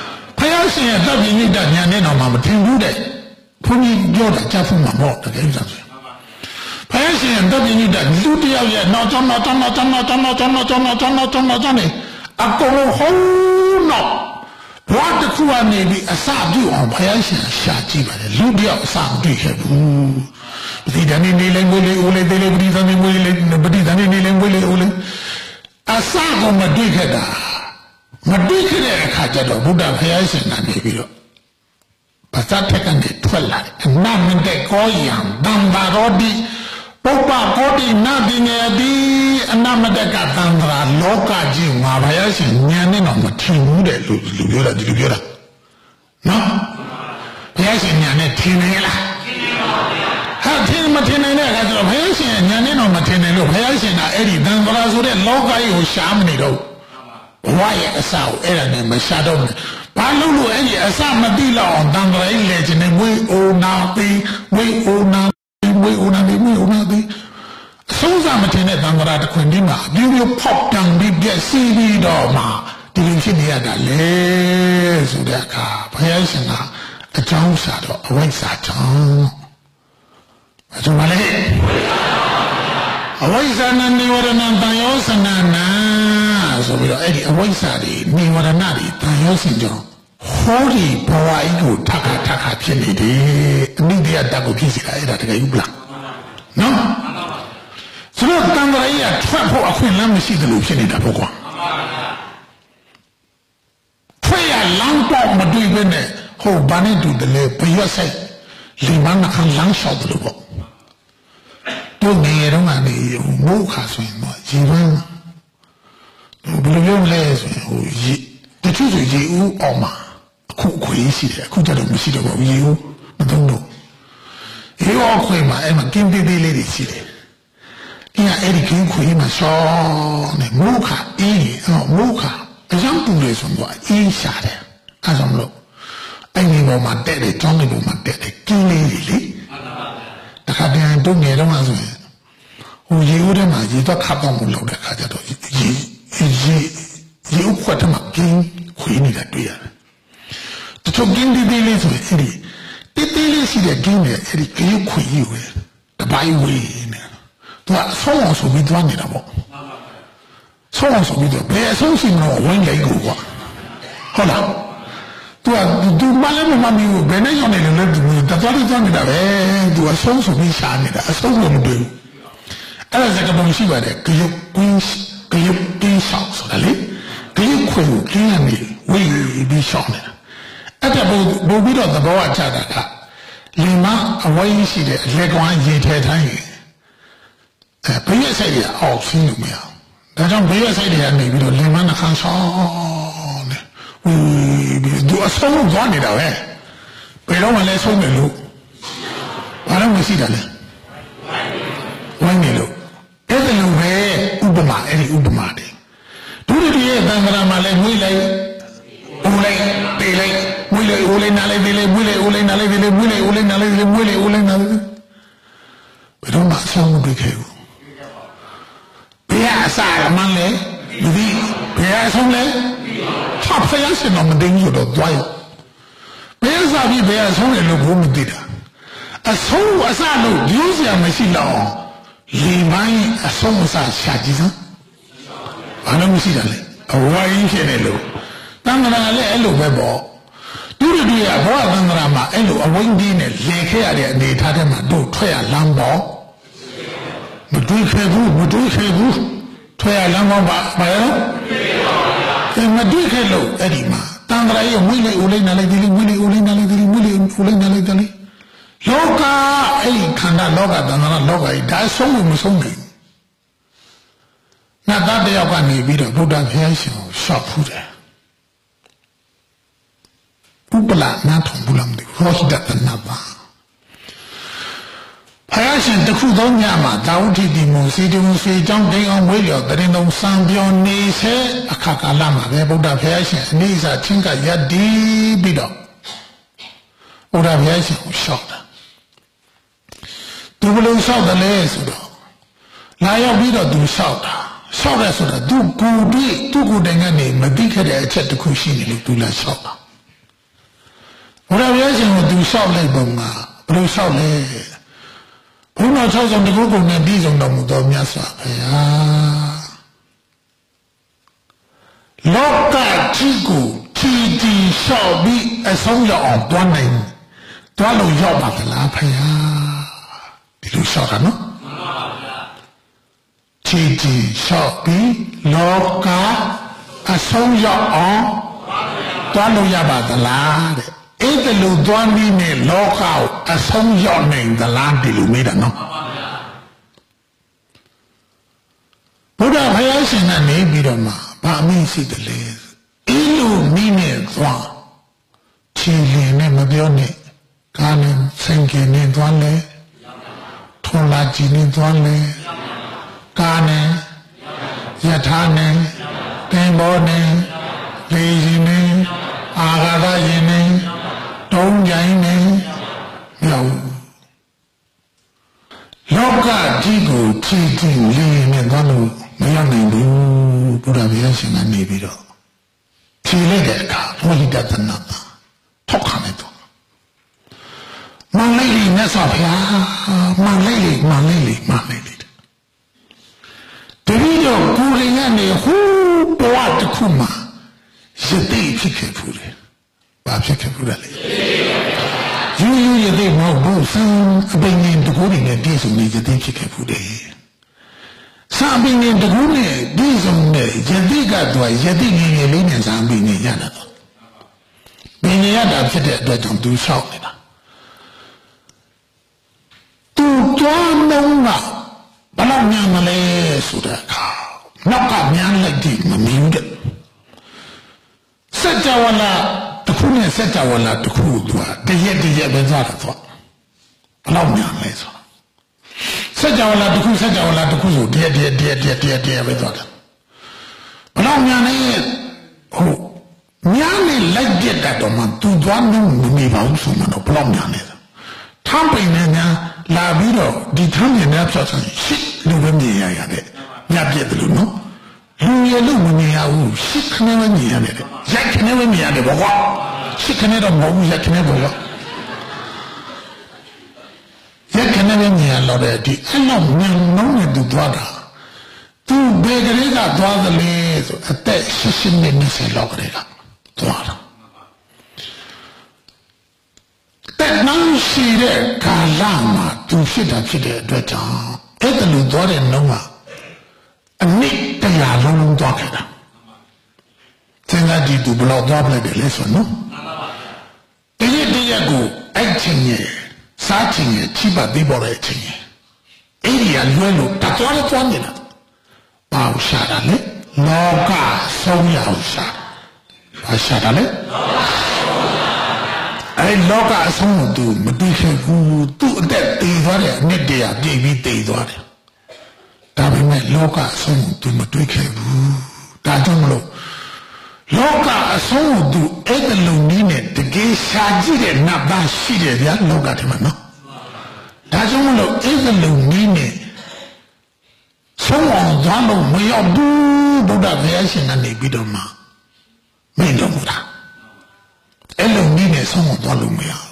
ဖယားရှင်ရဲ့တပ်ပြင်းကြီးတဲ့ညာနဲ့တော့မှမထင်ဘူးတဲ့ဘုန်းကြီးပြောတာကြားဖို့မှာပေါ့တကယ်ဆိုရင်ဖယားရှင်ရဲ့တပ်ပြင်းကြီးတဲ့လူတယောက်ရဲ့နောက်ကျောင်းနောက်ကျောင်းနောက်ကျောင်းနောက်ကျောင်းနောက်ကျောင်းနောက်ကျောင်းနောက်ကျောင်းနောက်ကျောင်းနောက်ကျောင်းနေအကုန်လုံးဟိုးနောက်ဘာတခုကနေပြီးအစပြုအောင်ဖယားရှင်ရှာကြည့်ပါတယ်လူတယောက်အစမတွေ့ခဲ့ဘူးဒီတနေ့နေလည်းငွေလေးဦးလေးသေးလေးပဋိသန္ဓေငွေလေးပဋိသန္ဓေနေလည်းငွေလေးဦးလေးအစကမတွေ့ခဲ့တာမတွေ့ခဲ့တဲ့အခါကျတော့ဘုရားဖယားရှင်ကနေပြီးတော့ဘာသာထက်ကနေထွက်လာတယ်အနမန္တကောယံတံဘာရောတိပုပ္ပကောတိနာတိငယ်တိအနမတကတံ္ဍရာလောကကြီးမှာဘုရားရှင်ဉာဏ်နဲ့တော့မထင်ဘူးတဲ့လူလူပြောတာဒီလူပြောတာနော်ဘုရားရှင်ဉာဏ်နဲ့ထင်နေလားဟာထင်မထင်နိုင်တဲ့အခါကျတော့ဘုရားရှင်ဉာဏ်နဲ့တော့မထင်နိုင်လို့ဘုရားရှင်ကအဲ့ဒီတံ္ဍရာဆိုတဲ့လောကကြီးကိုရှားမနေတော့ဘဝရဲ့အစကိုအဲ့ဒါနဲ့မရှားတော့ဘူးဘာလို့လို့အဲ့ဒီအစမသိလောက်အောင်တံ္ဍရာကြီးလေခြင်းနဲ့ဝိအိုနာတိဝိအိုနာဝိအိုနာတိဝိအိုနာတိအဆုံးစားမထင်တဲ့တံ္ဍရာတစ်ခွင်ဒီမှာအပြင်းပြဖောက်တံပြီးပြက်စီးပြီးတော့မှဒီလိုဖြစ်နေရတာလေဆိုတဲ့အခါဘုရားရှင်ကအကြောင်းစာတော့အဝိဇ္ဇာကြောင့်အကျိုးမလေးအဝိဇ္ဇာနဲ့နိဝရဏတန်ရောစနနာဆိုပြီးတော့အဲ့ဒီအဝိဇ္ဇာတွေနိဝရဏတွေတန်ရောစင်ကြောင့်ဟောဒီဘဝကြီးကိုထပ်ခါထပ်ခါဖြစ်နေတယ်အနိတရားတတ်ကိုဖြစ်စီတာအဲ့ဒါတကယ်ဘူးလားနော်ဆိုတော့တန်ត្រာကြီးကထွက်ဖို့အခွင့်အလမ်းမရှိသလိုဖြစ်နေတာပေါ့ကွာထွက်ရလမ်းတော့မတွေ့ဘဲနဲ့ဟိုဘာနဲ့တူတယ်လဲဘရွက်ဆိုင်လီမန်ခံလမ်းလျှောက်တယ်လို့ပေါ့တို့ငယ်တော့ကနေမိုးခါဆိုရင်တော့ရေပန်းဘယ်လိုပြောလဲဆိုရင်ဟိုရေတချို့ဆိုရေဦးအောင်မှာအခုအခွေရှိတယ်အခုကျတော့မရှိတော့ဘူးရေဦးမသုံးတော့ရေဦးအခွေမှာအဲ့မှာကင်းသေးသေးလေးတွေရှိတယ်အင်းအဲ့ဒီကင်းခွေမှာရှောင်းနေမိုးခါအင်းအော်မိုးခါအကြောင်းပူလေဆိုတော့အင်းရှာတယ်အဲ့ဒါမလို့အဲ့ဒီပေါ်မှာတက်တယ်ကျောင်းလေးပေါ်မှာတက်တယ်ကင်းလေးတွေလေတခါတည်းတို့ငယ်တော့မှဆိုရင်ဟိုရေဦးထဲမှာရေတော့ခပ်တော့မလို့တဲ့ခါကျတော့ရေရေရေဦးခွက်ထဲမှာကင်းခွေနေတာတွေ့ရတယ်တချို့ကင်းဒီဒီလေးဆိုရင်အဲ့ဒီတိတိလေးရှိတဲ့ကင်းနဲ့အဲ့ဒီကင်းခွေကြီးဝယ်တပိုင်းဝေးနေသူကဆောင်းအောင်ဆိုပြီးသွားနေတာပေါ့ဆောင်းအောင်ဆိုပြီးတော့ဘယ်အဆုံးရှိမလို့ဝင်းလိုက်ကိုကွာဟုတ်လားသူကသူမလည်းမမမီဘူးဘယ်နဲ့ရောက်နေလဲလဲသူတတော်တော်သွားနေတာပဲသူကဆောင်းဆိုပြီးရှားနေတာအဆုံးလို့မတွေ့ဘူးအဲ့ဒါစကားပုံရှိပါတယ်ကရုပ်ကွင်းကရုပ်တင်းဆောင်ဆိုတာလေကရုပ်ခွေကိုကင်းရနေဝေးပြီးရှောင်းနေတာအဲ့ဒါပို့ပြီးတော့သဘောအချတာကလီမအဝိုင်းရှိတဲ့အလက်ကွမ်းရေထဲတိုင်းအဲဘယ်ရဆိုင်ရအောင်ရှင်းလို့မရဒါကြောင့်ဘယ်ရဆိုင်ရနေပြီးတော့လီမနှခမ်းဆောင်နေဝီးသူအဆုံးလို့သွားနေတာပဲဘယ်တော့မှလည်းဆုံးမယ်လို့ဘာလို့မရှိတာလဲဝိုင်းနေလို့အဲ့ဒါလိုပဲဥပမာအဲ့ဒီဥပမာတွေဒုတိယရဲ့သံဃာမှာလည်းငွေလိုက်ဦးလိုက်ပေလိုက်မွေးလေဦးလေးနားလိုက်သေးလေမွေးလေဦးလေးနားလိုက်သေးလေမွေးလေဦးလေးနားလိုက်သေးလေမွေးလေဦးလေးနားလိုက်သေးဘယ်တော့မှဆောင်းမတွေ့ခဲ့ဘူးဘယ်အစားအမှန်လဲဒီဘယ်အဆုံးလဲချပ်ဖျားစင်တော့မတင်ဘူးတော့တွားရဘယ်အစားပြီးဘယ်အဆုံးလဲလို့ဘုမသိတာအဆုံးအစားလို့ပြောစရာမရှိတော့လီမိုင်းအဆုံးအစားရှာကြည့်စမ်းဘာလို့မရှိတာလဲအဝိုင်းဖြစ်နေလို့တန်ခါလည်းအဲ့လိုပဲပေါ့သူတို့တွေကဘောသံဃာမှာအဲ့လိုအဝိဇ္ဇာနဲ့လေခဲ့ရတဲ့အနေထားထဲမှာတို့ထွက်ရလမ်းပေါ့မတွေ့ခဲ့ဘူးမတွေ့ခဲ့ဘူးထွက်ရလမ်းပေါ့ပါဘာလို့ဒီမတွေ့ခဲ့လို့အဲ့ဒီမှာတန်ဃာရဲ့မွေးလေးဦးလေးနားလိုက်ဒီလေးမွေးလေးဦးလေးနားလိုက်ဒီလေးမွေးလေးဦးလေးနားလိုက်ဒီလေးလောကအဲ့ဒီခန္ဓာလောကတန်ဃာလောကကြီးဒါဆုံးလို့မဆုံးနိုင်ဘူးနတ်သားတယောက်ကနေပြီးတော့ဘုရားဖျားရှင်ကိုရှောက်ဖူးတယ်ဥပလာနာထုံဘူးလားမသိဘူးရောဟိတတနာပါဖယားရှင်တခုသောညမှာတာဝတိတိမုံစီတုံစီကြောင့်တိမ်အောင်မွေးလျော်တရင်သုံးစံပြောနေစေအခါကာလမှာပဲဗုဒ္ဓဖယားရှင်အနိစ္စချင်းကယက်တည်ပြီးတော့ဗုဒ္ဓဖယားရှင်ကိုရှောက်တာသူဘယ်လိုရှောက်တယ်လဲဆိုတော့လာရောက်ပြီးတော့သူရှောက်တာရှောက်တယ်ဆိုတော့သူကိုယ်တွေ့သူကိုယ်တိုင်ကနေမသိခဲ့တဲ့အချက်တစ်ခုရှိနေလို့သူလာရှောက်တာဘုရားရဲ့ရှင်ကိုသူလျှောက်လိုက်ပုံကဘယ်လိုလျှောက်လဲဘုရား၆ဆောင်တကူကုန်နဲ့ပြည်စုံတော်မူသောမြတ်စွာဘုရားလောကကြီးကိုကြည်ကြည်လျှောက်ပြီးအဆုံးရောက်အောင်တွားနိုင်တွားလို့ရောက်ပါကလားဘုရားဒီလိုလျှောက်တာနော်ကြည်ကြည်လျှောက်ပြီးလောကအဆုံးရောက်အောင်တွားလို့ရပါသလားတဲ့အဲ့ဒါလိုတွားပြီးနဲ့လောကကိုအဆုံးရောက်နိုင်သလားဒီလိုမေးတာနော်ဘုရားဘုရားရှင်ကနေပြီးတော့မှဘာအမင်းရှိတယ်လဲအင်းလိုမိနဲ့သွားချီလင်းနဲ့မပြောနဲ့ကားနဲ့ဆင်ကင်းနဲ့သွားလဲထုံလာကြည့်နဲ့သွားလဲကားနဲ့ယထာနဲ့တင်ဘောနဲ့လေရင်နဲ့အာဃာတရင်နဲ့တုံးကြိုင်နဲ့ရောက်လောကကြီးကိုချီချီလေးနဲ့သွားလို့မရနိုင်ဘူးဘုရားဘုရားရှင်ကနေပြီးတော့ခြေလိုက်တဲ့အခါဝိဒသနာထောက်ခံနေတော့မန်လေးလေးနဲ့ဆော့ဖျားမန်လေးလေးမန်လေးလေးမန်လေးလေးတတိယကိုရင်းကနေဟူးဘဝတစ်ခုမှာရတိဖြစ်ခဲ့ဘူးလေဘာဖြစ်ခဲ့ဘူးလဲယူယူရတိမဟုတ်ဘူးစံအပင်ငင်တကူတွေနဲ့ပြည့်စုံနေရတိဖြစ်ခဲ့ဘူးလေစာပင်နဲ့တကူနဲ့ပြည့်စုံတဲ့ယတိကတော့ယတိငယ်ငယ်လေးနဲ့စာပင်နဲ့ရတာတော့ပင်ရတာဖြစ်တဲ့အတွက်ကြောင့်သူလျှောက်နေတာသူကြွားလုံးကဘယ်လောက်များမလဲဆိုတဲ့အခါနောက်ကများလိုက်ကြည့်မမြင်တဲ့စัจ java လာတခုနဲ့စัจ java လာတခုသူကတရက်တရက်ပဲသွားတာတော့ဘယ်လောက်များလဲဆိုစัจ java လာတခုစัจ java လာတခုဆိုတရက်တရက်တရက်တရက်တရက်တရက်ပဲသွားတာဘယ်လောက်များလဲဟုတ်များနဲ့လိုက်ပြတ်တာတော့မှသူသွားနေမနေပါဘူးဆိုမှတော့ဘယ်လောက်များလဲထမ်းပိန်နဲ့များလာပြီးတော့ဒီထမ်းမြင်တဲ့ဖြတ်ဆိုင်ရှစ်လူပဲမြင်ရရတယ်ညပြည့်တယ်လို့နော်လူရလို့မမြင်ရဘူးရှစ်ခနဲ့ပဲမြင်ရတယ်ရိုက်ခနဲ့ပဲမြင်ရတယ်ဘောကွာရှစ်ခနဲ့တော့မဟုတ်ဘူးရိုက်ခနဲ့ဘောကွာရိုက်ခနဲ့ပဲမြင်ရတော့တဲ့ဒီအဲ့လောက်မြင်လုံးနဲ့သူသွားတာသူဘယ်ကလေးကသွားသလဲဆိုအသက်ရှစ်ရှစ်နှစ်နှစ်ဆယ်လောက်ကလေးကသွားတာတဲ့နောက်ရှိတဲ့ကာလမှာသူဖြစ်တာဖြစ်တဲ့အတွက်ကြောင့်အဲ့ဒါလိုသွားတဲ့နှုံးကအနည်းတရားလုံးလုံးသွားခဲ့တာသင်္ကတိသူဘလောက်သွားပြလိုက်တယ်လဲဆိုနော်တရက်တရက်ကိုအဲ့ချင်းရဲ့စားချင်းရဲ့ချိပတ်ပြီးပေါ်တဲ့အချင်းရဲ့အဲ့ဒီကလွဲလို့တသွားတော့သွားနေတာဘာလို့ရှာတာလဲလောကဆုံးရအောင်ရှာဘာရှာတာလဲအဲ့လောကအဆုံးကိုသူမသိခဲ့ဘူးသူ့အသက်တည်သွားတဲ့အနှစ်တရာပြည့်ပြီးတည်သွားတယ်ဒါပေမဲ့လောကအဆုံးကိုသူမတွေ့ခဲ့ဘူးဒါကြောင့်မလို့လောကအဆုံးကိုသူအဲ့ဒီလိုနည်းနဲ့တကယ်ရှာကြည့်တဲ့နတ်သားရှိတယ်ဗျာလောကထဲမှာနော်ဒါကြောင့်မလို့အဲ့ဒီလိုနည်းနဲ့ဆုံးအောင်သွားလို့မရောက်ဘူးဘုရားဘုရားရှင်ကနေပြီးတော့မှမင်းတော်မူတာအဲ့လိုနည်းနဲ့ဆုံးအောင်သွားလို့မရဘူး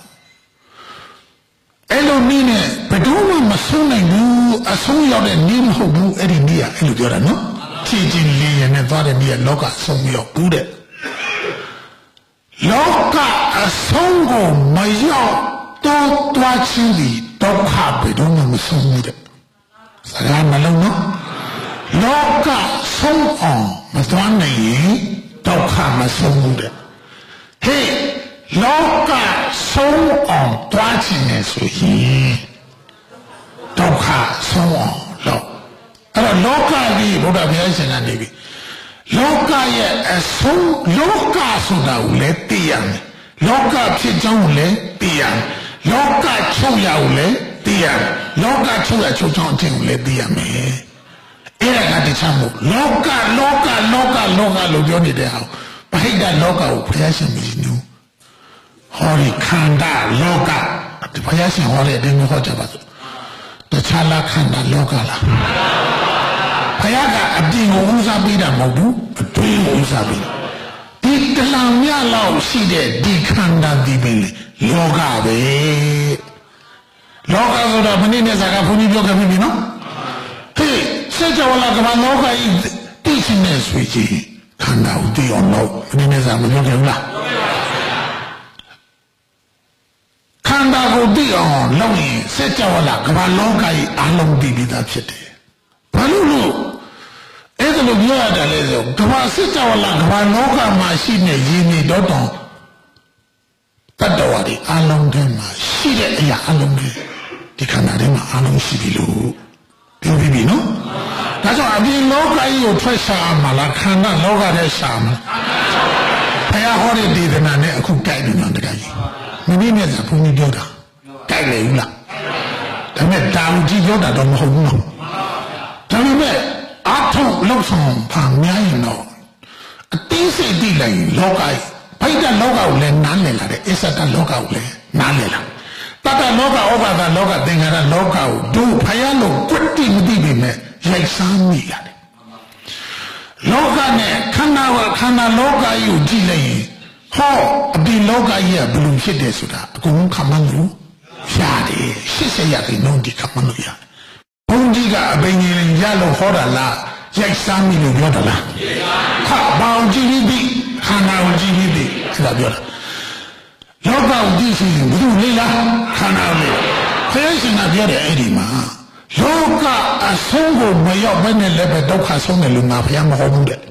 အဲ့လိုနည်းနဲ့ဘယ်တော့မှမဆုံးနိုင်ဘူးအဆုံးရောက်တဲ့နည်းမဟုတ်ဘူးအဲ့ဒီနည်းကအဲ့လိုပြောတာနော်ဖြည့်ချင်းလေးရနဲ့သွားတဲ့နည်းကလောကဆုံးမရောက်ဘူးတဲ့လောကအဆုံးကိုမရောက်တော့တွားချင်းဒီဒုက္ခဘယ်တော့မှမဆုံးဘူးတဲ့စကားမလုံးနော်လောကဆုံးအောင်မသွားနိုင်ရင်ဒုက္ခမဆုံးဘူးတဲ့ဟေးလောကဆုံးအောင်တွားခြင်းနဲ့ဆိုရင်ဒုက္ခဆုံးအောင်လို့အဲ့တော့လောကကြီးဘုရားဘုရားရှင်ကနေပြီလောကရဲ့အဆုံးလောကဆိုတာကိုလည်းသိရမယ်လောကဖြစ်ကြောင်းကိုလည်းသိရမယ်လောကချုပ်ရကိုလည်းသိရမယ်လောကချုပ်ရချုပ်ကြောင်းအထင်ကိုလည်းသိရမယ်အဲ့ဒါကတခြားမဟုတ်လောကလောကလောကလောကလို့ပြောနေတဲ့ဟာပဟိတလောကကိုဘုရားရှင်မြည်ညူဟောဒီခန္ဓာလောကဘုရားရှင်ဟောတဲ့အတိုင်းဟောကြပါစို့တခြားလားခန္ဓာလောကလားဘုရားကအပြင်ကိုဥစားပေးတာမဟုတ်ဘူးအတွင်းကိုဥစားပေးဒီတလံမြလောက်ရှိတဲ့ဒီခန္ဓာဒီပင်လေ Loga be Loga soda menine saka puni joga bibi no Hey seja wala kama loga i teaching switchi Kanda uti ono menine saka joga ula Kanda uti on longi seja wala kama loga i along bibi da chete Palulu Eka lo biya da lezo kama seja wala kama loga machine yini doton Tadawari along them she de ya along the Canadema along Sibilu. You be no? That's why I mean Loga you pressure Malakana Loga de Sham. Paya holiday the man a cook guiding on the guy. Maybe as a pony yoda. Gaila. The men down Yoda don't hold no. Tell me where I told Lawson Pamia. A thing say delay Loga. Paida loga ule nalela de esa ta loga ule nalela tata loga over the loga dengara loga do paya lo kwati mudi bi me yai sami la de loga ne khana wa khana loga yu ji lai ho abi loga yi blu phit de soda akon khaman lu ya de eighty ya ke non di khaman lu ya bong ji ga abai ni ya lo ho da la yai sami lu pyo da la ha baung ji bi Khana uji ni sila biar. Loga uji sih, betul ni lah khana ni. Saya sih nak biar eri mah. Loga asongo mayo benda lebih dok asongo luna payah mahom deh.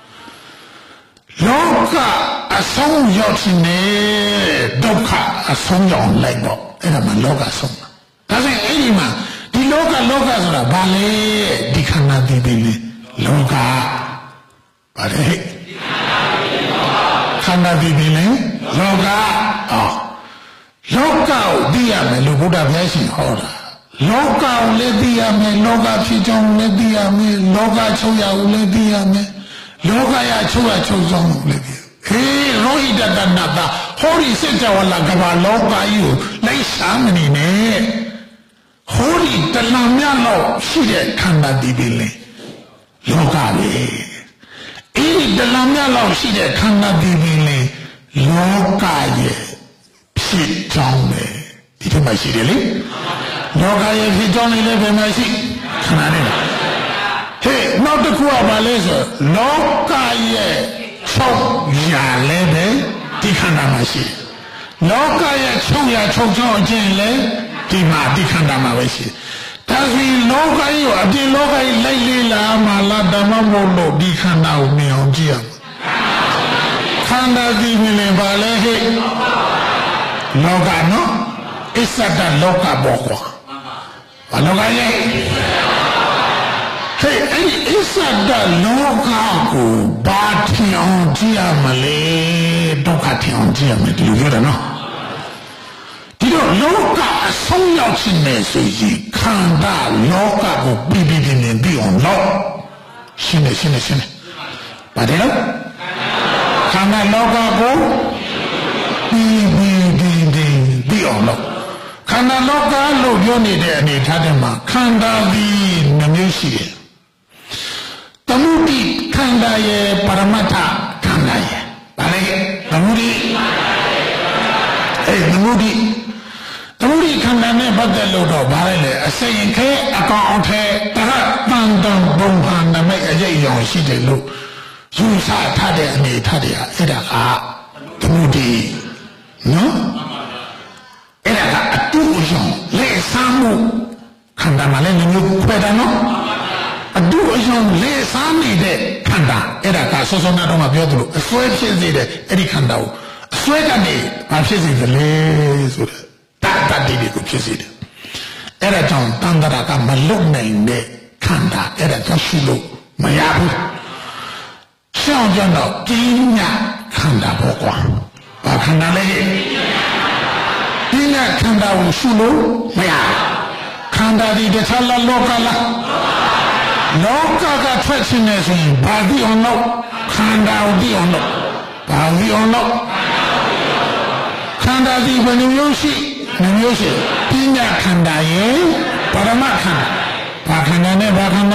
Loga asong yo sini dok asong yo online bo. Era mah loga asong. Tapi eri mah di loga loga sudah balik di khana di bini loga balik. Khana bibile loga ah loga diya me lo Buddha bhai sin hora loga le diya me loga phi chong le diya me loga chou ya le diya me loga ya chou ya chou chong le diya hey rohita danata hori seja wala gaba loga yu lai samani ne hori talamya lo shi de khana bibile loga le Ini dalamnya lau si de khana bibi le loka ye phit chong le di the ma shi de le loka ye phit chong le be ma shi khana ne he naw takku ah ba le so loka ye chou ya le be di khana ma shi loka ye chou ya chou chong a chin le di ma di khana ma ba shi Tapi loga yo, adi loga yo lagi lah malah dama mulu di khana umi orang khana di mile balik he loga no, isada loga boko, loga ye, hey isada loga ko bati orang dia male, dokati orang dia male, tu lihat no. Tidak loga asong yau cine suji khanda loga ko bibi dini bi on lo sini sini sini padahal khanda loga ko bibi dini bi on lo khanda loga lo yo ni de ani thade ma khanda bi namyu shi de tamudi khanda ye paramatha khanda ye bale tamudi eh tamudi Tamuri khana ne badal lo do ba le a sayin khe akaung the tarat tan tan bong han na mai a yai yong shi de lo yu sa tha de ani tha de a eda ka tamudi no eda ka atu yong le sa mu khanda ma le ni mu phe da no atu yong le sa ni de khanda eda ka so so na do ma pyo tu lo a swai phit si de edi khanda ko a swai ka ni ba phit si de le so de Tadi dia kupisi dia. Era jauh tanda raka maluk naik kanda. Era jauh sulu mayabu. Siapa jono tinya kanda pokok. Bah kanda lagi. Tinya kanda sulu mayabu. Kanda di desa lokal lah. Lokal kat fashion ni bagi ono kanda di ono. Bagi ono. Kanda di penuyosi. Namyoshi, pinya khanda ye, parama khanda. Ba khanda ne ba khanda?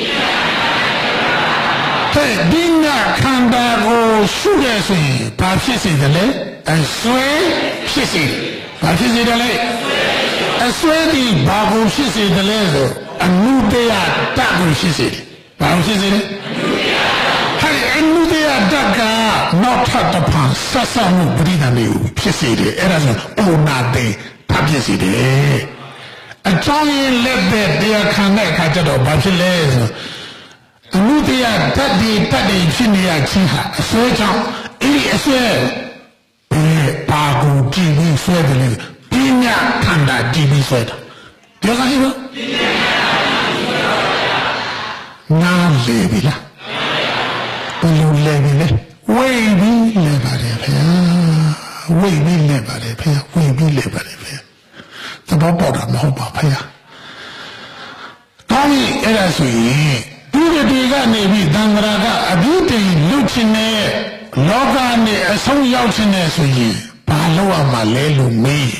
Hey, pinya khanda ko shu de so yin ba phit se de le? A swai ဖြစ်စေဘာဖြစ်စေတယ်လဲအစွဲဒီဘာကိုဖြစ်စေတယ်လဲဆိုအနုတရားတတ်ကိုဖြစ်စေတယ်ဘာကိုဖြစ်စေလဲဟဲ့အနုတရားတတ်ကနောက်ထပ်တစ်ဖန်ဆက်ဆံမှုပရိသတ်လေးကိုဖြစ်စေတယ်အဲ့ဒါဆိုအိုနာတဲ့ဖဖြစ်စေတယ်အကြောင်းရင်းလက်တဲ့တရားခံတဲ့အခါကျတော့ဘာဖြစ်လဲဆိုအမှုတရားတတ်ဒီတတ်ဒီဖြစ်နေရချင်းဟာအစွဲကြောင့်အဲ့ဒီအစွဲဘယ်ပါကိုကြည့်ပြီးဆွဲတယ်လေပညာခန္ဓာကြည့်ပြီးဆွဲတာပြောကြည့်လို့ပညာခန္ဓာကြည့်ပြီးဆွဲတာနားလေပြီလားဘယ်လိုလဲပြီလဲဝိပြီးလဲပါတယ်ဗျာဝိပြီးလဲပါတယ်ဗျာဝိပြီးလဲပါတယ်ဗျာသဘောပေါက်တာမဟုတ်ပါဗျာကောင်းပြီအဲ့ဒါဆိုရင်ဒီဒီကနေပြီးသံဃာကအဘိဓိလွတ်ခြင်းနဲ့လောကနဲ့အဆုံးရောက်ခြင်းနဲ့ဆိုရင်ဘာလို့ရမှာလဲလို့မေး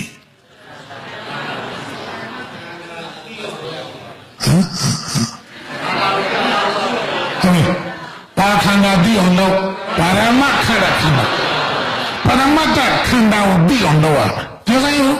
ဟမ်ဟုတ်ပါခန္ဓာပြီးအောင်လို့ပါရမခန္ဓာခန္ဓာပါရမတ္တခန္ဓာကိုပြီးအောင်လို့ရပြောစမ်းရော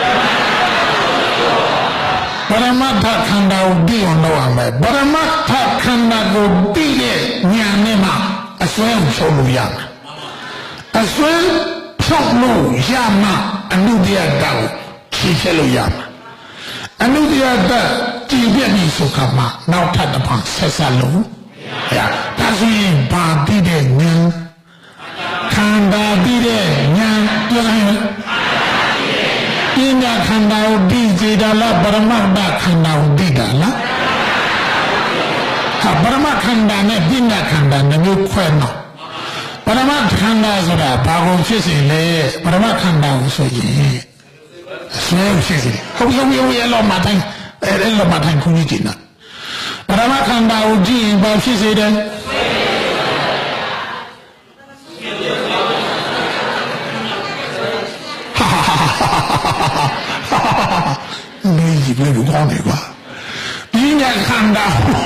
ပရမတ္ထခန္ဓာကိုပြီးအောင်လုပ်ရမယ်ပရမတ္ထခန္ဓာကိုပြီးတဲ့ဉာဏ်နဲ့မှအစွဲကိုဖြုတ်လို့ရမယ်အစွဲဖြုတ်လို့ရမှအနုတ္တယတ္တကိုဖြည့်ချက်လို့ရမယ်အနုတ္တယတ္တကြည်ပြည့်ပြီဆိုခါမှနောက်ထပ်တစ်ဖန်ဆက်ဆက်လို့ရဒါဆိုရင်ဘာပြီးတဲ့ဉာဏ်ခန္ဓာပြီးတဲ့ဉာဏ်ပြောရင်ပညာခန္ဓာကိုပြီးစေတာလားပရမတ္ထခန္ဓာကိုပြီးတာလားဟာပရမခန္ဓာနဲ့ပညာခန္ဓာမျိုးခွဲတော့ပရမခန္ဓာဆိုတာဘာကိုဖြစ်စေလဲပရမခန္ဓာကိုဆိုရင်အစွဲဖြစ်စေဟုတ်ပြီဟုတ်ပြီအဲ့လိုမှတိုင်းအဲ့လိုမှတိုင်းခုကြီးကျင်တာပရမခန္ဓာကိုကြည့်ရင်ဘာဖြစ်စေတယ်你一边就讲的话，比人家看到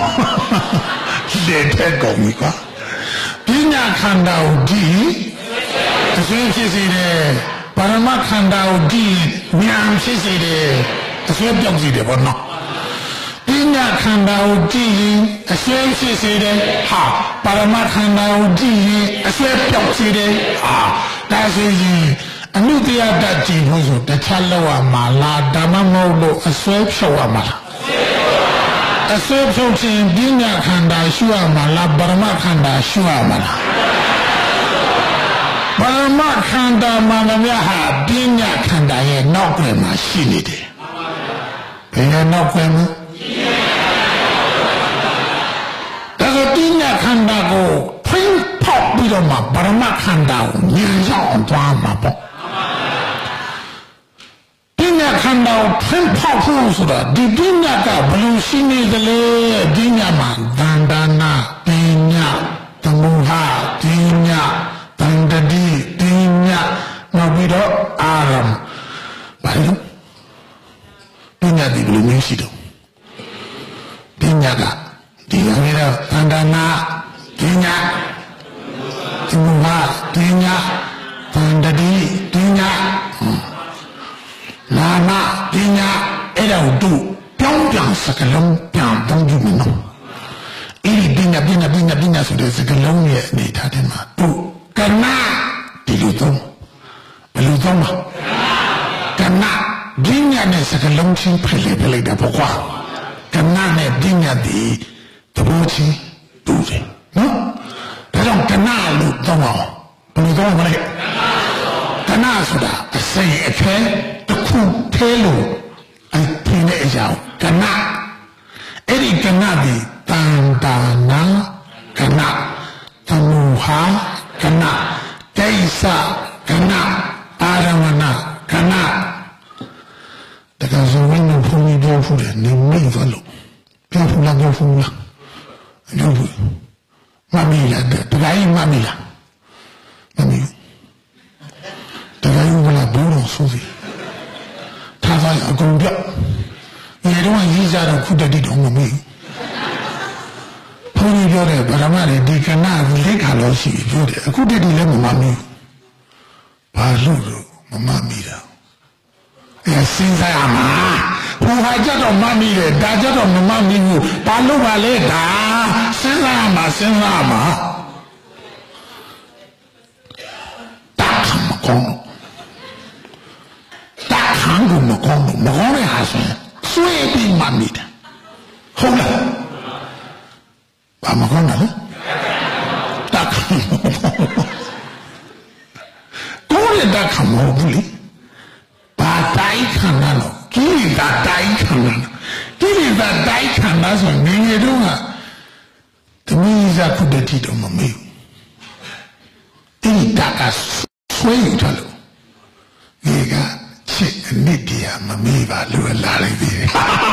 来太高一个，比人家看到低，所以是谁的？把他们看到低，娘是谁的？所以表示的不孬。比人家看到低，所以是谁的？好，把他们看到低，所以表示的啊，但是。အနုတ္တယတ္တကြည့်ဖို့ဆိုတခြားလောက်ရမှာလားဓမ္မမဟုတ်လို့အစွဲဖြုတ်ရမှာလားအစွဲဖြုတ်ခြင်းပညာခန္ဓာရှုရမှာလားပရမခန္ဓာရှုရမှာလားပရမခန္ဓာမှာလည်းဟာပညာခန္ဓာရဲ့နောက်ွယ်မှာရှိနေတယ်ဘယ်နဲ့နောက်ွယ်မှာဒါဆိုပညာခန္ဓာကိုဖိဖောက်ပြီးတော့မှပရမခန္ဓာကိုဉာဏ်ရောက်အောင်သွားမှာပေါ့ခန္ဓာကိုဖန်ဖောက်ဖို့ဆိုတာဒီပညာကဘယ်လိုရှိနေသလဲဒီညာမှာသန္တာနာပညာသမုဟပညာတန်တတိပညာနောက်ပြီးတော့အာရမဘာလို့ပညာဒီဘယ်လိုမျိုးရှိတော့ပညာကဒီရင်းတော့သန္တာနာပညာသမုဟပညာတန်တတိပညာနာမပညာအဲ့ဒါကိုသူပြောင်းပြန်စကလုံးပြန်သုံးကြည့်မယ်နော်အဲ့ဒီပညာပညာပညာပညာဆိုတဲ့စကလုံးရဲ့အနေထားထဲမှာသူကနာဒီလိုသုံးဘယ်လိုသုံးမှာကနာပညာနဲ့စကလုံးချင်းဖယ်လေဖယ်လိုက်တာပေါ့ကွာကနာနဲ့ပညာဒီသဘောချင်းတူတယ်နော်ဒါကြောင့်ကနာလို့သုံးအောင်ဘယ်လိုသုံးမလဲကနာဆိုတာအစိမ်အခဲတခုသေးလို့အထင်းတဲ့အကြောင်းကဏအဲ့ဒီကဏဒီတန်တာနာကဏသမုဟာကဏဒိသကဏအာရမဏကဏတကယ်ဆိုရင်ဘုန်းကြီးပြောဖူးတယ်နေမိသွားလို့ပြောဖူးလားပြောဖူးလားပြောဖူးမမီလားတကယ်မမီလားမမီတကယ်ဘလားဘုံလို့ဆိုစီထားသားအကုန်ပြရေတော့ရေးကြတော့ခုတတိတော့မမေ့ဘုန်းကြီးပြောတယ်ဗရမတွေဒီကဏ္ဍလက်ခါလို့ရှိပြောတယ်အခုတတိလည်းမမမေ့ဘာလို့လို့妈咪的，哎，现在啊嘛，我还叫做妈咪的，大家都妈咪我，把路把来打，现在啊嘛，现在啊嘛，大看没讲了，大看都没讲了，没讲的还算，随便妈咪的，好了，把没讲了，大看没讲了。大看冇不理，把大看那了，给你大大看那了，给你大大看那说你也懂啊，他们一下不得提到么没有，你大家所有的了，你看切你的呀，么没把路拉来的，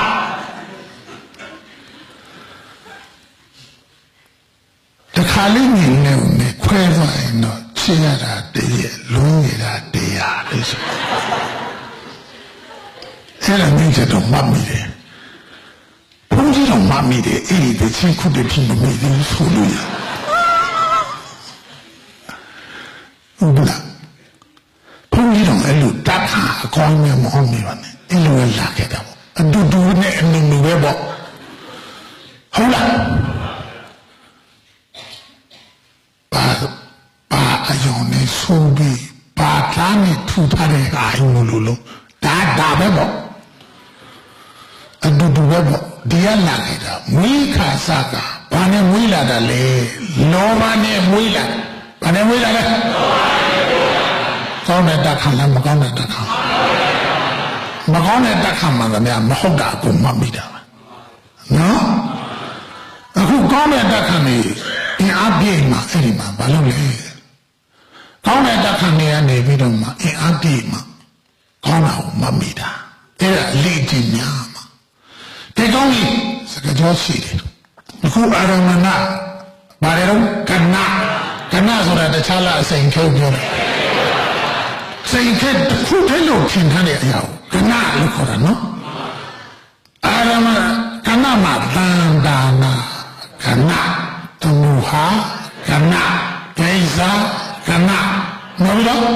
这看里面呢，我们快乐呢。现在的这些容易的这样的是，现在你这种妈咪的，碰这种妈咪的，哎，这辛苦的听不没人说路呀，我不啦，碰这种哎路打卡光面毛没完的，一路拉开的不，嘟嘟呢，你明白不？好了，把。哎呦，你手臂把他你吐他的哎呦噜噜，打打不着，啊嘟嘟不着，第二那个的，没看啥个，把那没来的嘞，老把那没来，把那没来的，刚才打看了没？刚才打看，没刚才打看嘛？怎么样？没好打过嘛？没的，喏，然后刚才打看呢，你阿别嘛，这里嘛，把那嘞。ကောင်းတဲ့တက်ခံနေရနေပြီးတော့မှအင်အားတည်မှကောင်းတာကိုမမိတာအဲ့ဒါအလေးတင်များမှာဒီကောင်းကြီးစကားကြောရှိတယ်အခုအာရမဏဘာလဲတော့ကဏ္ဍကဏ္ဍဆိုတာတခြားလားအစိန်ထုတ်ပြောတယ်စိန်ခက်တစ်ခုတည်းလို့ထင်ထားတဲ့အရာကိုကဏ္ဍလို့ခေါ်တာနော်အာရမကဏ္ဍမှာတန်တာနာကဏ္ဍတမှုဟာကဏ္ဍဒိသကဏ္ဍမဟုတ်တော့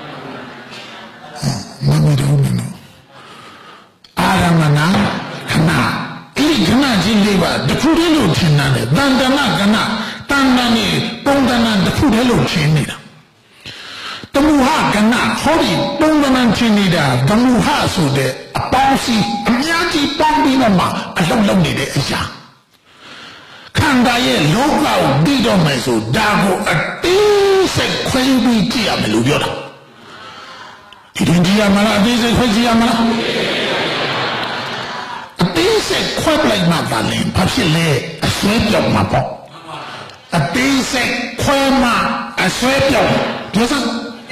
မဟုတ်တော့ဘူးနော်အာရမဏခဏအဲ့ဒီခဏချင်းလေးပါတခုတည်းလို့ထင်တာလေတန်တနာကဏ္ဍတန်တန်နဲ့ပုံတန်တန်တခုတည်းလို့ထင်နေတာတမှုဟကဏ္ဍဟောဒီပုံတန်တန်ထင်နေတာတမှုဟဆိုတဲ့အပေါင်းစီအများကြီးပေါင်းပြီးတော့မှအလုံးလုံးနေတဲ့အရာခန္ဓာရဲ့လောကကိုပြီးတော့မယ်ဆိုဒါကိုအတိစိတ်ခွဲပြီးကြည့်ရမယ်လို့ပြောတာဒီတင်ကြည့်ရမလားအတိစိတ်ခွဲကြည့်ရမလားအတိစိတ်ခွဲလိုက်မှသာလေဘာဖြစ်လဲအစွဲပြောင်းမှာပေါ့အတိစိတ်ခွဲမှအစွဲပြောင်းပြောစမ်း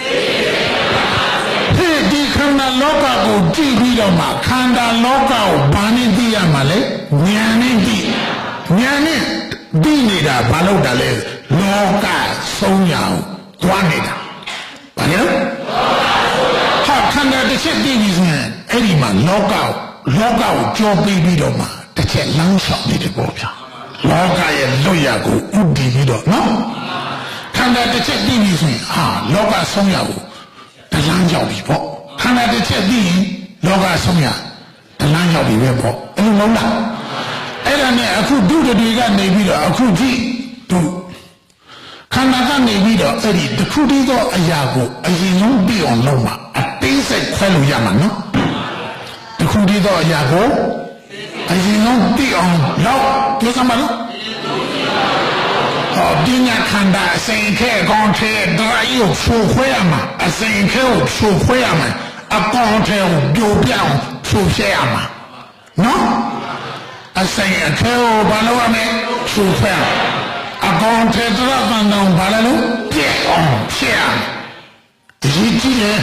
ဒီခန္ဓာလောကကိုကြည့်ပြီးတော့မှခန္ဓာလောကကိုဘာနဲ့သိရမှာလဲဉာဏ်နဲ့သိဉာဏ်နဲ့သိနေတာဘာလို့တာလဲလောကဆုံးရအောင်သွားနေတာဘာလဲဟာခန္ဓာတစ်ချက်သိပြီဆိုရင်အဲ့ဒီမှာလောကလောကကိုကြောပြီးပြီးတော့မှတစ်ချက်လမ်းလျှောက်နေတယ်ပေါ့ဗျာလောကရဲ့လွတ်ရကိုဥတည်ပြီးတော့နော်ခန္ဓာတစ်ချက်သိပြီဆိုရင်ဟာလောကဆုံးရကိုတလန်းရောက်ပြီပေါ့ခန္ဓာတစ်ချက်သိရင်လောကဆုံးရတလန်းရောက်ပြီပဲပေါ့အဲ့လိုမဟုတ်လားအဲ့ဒါနဲ့အခုဒုတတွေကနေပြီးတော့အခုကြည့်ဒုခန္ဓာကနေပြီးတော့အဲ့ဒီတခုတည်းသောအရာကိုအရင်ဆုံးပြီးအောင်လုပ်မှာအသေးစိတ်ခွဲလို့ရမှာနော်တခုတည်းသောအရာကိုအရင်ဆုံးပြီးအောင်လုပ်ပြောစမ်းပါလို့ဟောပညာခန္ဓာအစဉ်ခဲအကောင်ထဲဒရာယုဖူခွဲရမှာအစဉ်ခဲကိုဖူခွဲရမှာအကောင်ထဲကိုပြိုပြအောင်ဖူဖြဲရမှာနော်အစဉ်အခဲကိုဘာလို့ရမလဲဖူခွဲအကောင်ထဲတရပန်တောင်ဘာလဲလို့ပြက်အောင်ဖြဲရဒီကြည့်လေ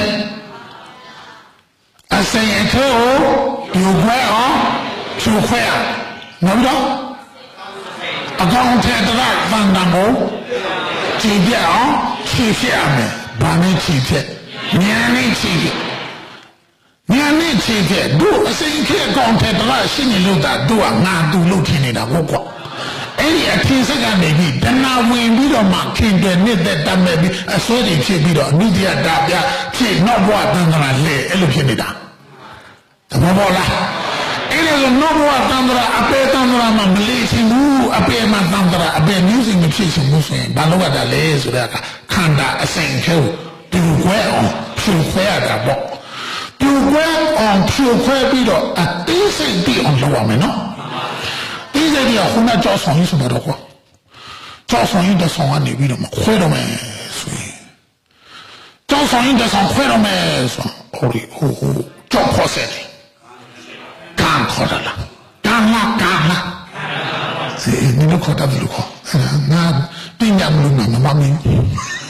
အစဉ်အခဲကိုပြိုခွဲအောင်ဖူခွဲရနော်တော့အကောင်ထဲတရပန်တောင်ကိုကြည့်ပြအောင်ဖြည့်ဖြဲရမယ်ဘာနဲ့ကြည့်ဖြဲဉာဏ်နဲ့ကြည့်ဖြဲဉာဏ်နဲ့ကြည့်ဖြဲတို့အစဉ်အခဲအကောင်ထဲတရရှင်းနေလို့တာတို့ကငါတူလို့ထင်နေတာဟုတ်ကွာအ Any attention can be then now when we don't mark king the need that maybe a sort of chip it or media that chip not what than I lay eloquenta. The Mobola. It is no more thunder, a pay thunder, I'm Malaysian who a pay my thunder, a pay using the chief Muslim, Baloga da lays with a kanda, a saying, Hill, do well, pure fair that walk. Do well on pure fair beetle, a decent be on the woman, no? These are the Huna Johnson is about what Johnson in the song and the video, Quadomes. Johnson in the song, Quadomes, or who John Posset. Can't call it. Can't can't. See, you look at the look. Now, being young, Luna, mammy.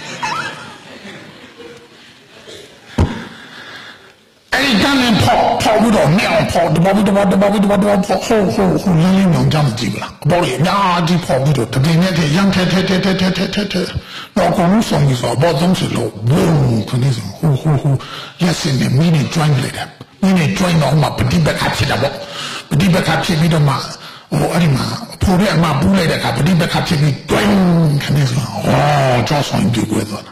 Any gun and pop, pop with a nail pop, the bobby, the bobby, the bobby, the bobby, the whole, whole, whole, leaning on John Jibla. Body, now, deep pop with the dinner, young tet, tet, tet, tet, tet, tet, tet. No, come song is about them to low, boom, condition, who, who, who, yes, in the mini joint later. Mini joint on my petiba catchable, petiba catching the ma, or anima, pour it my bullet, a petiba catching it, joint condition. Oh, Johnson, do with one.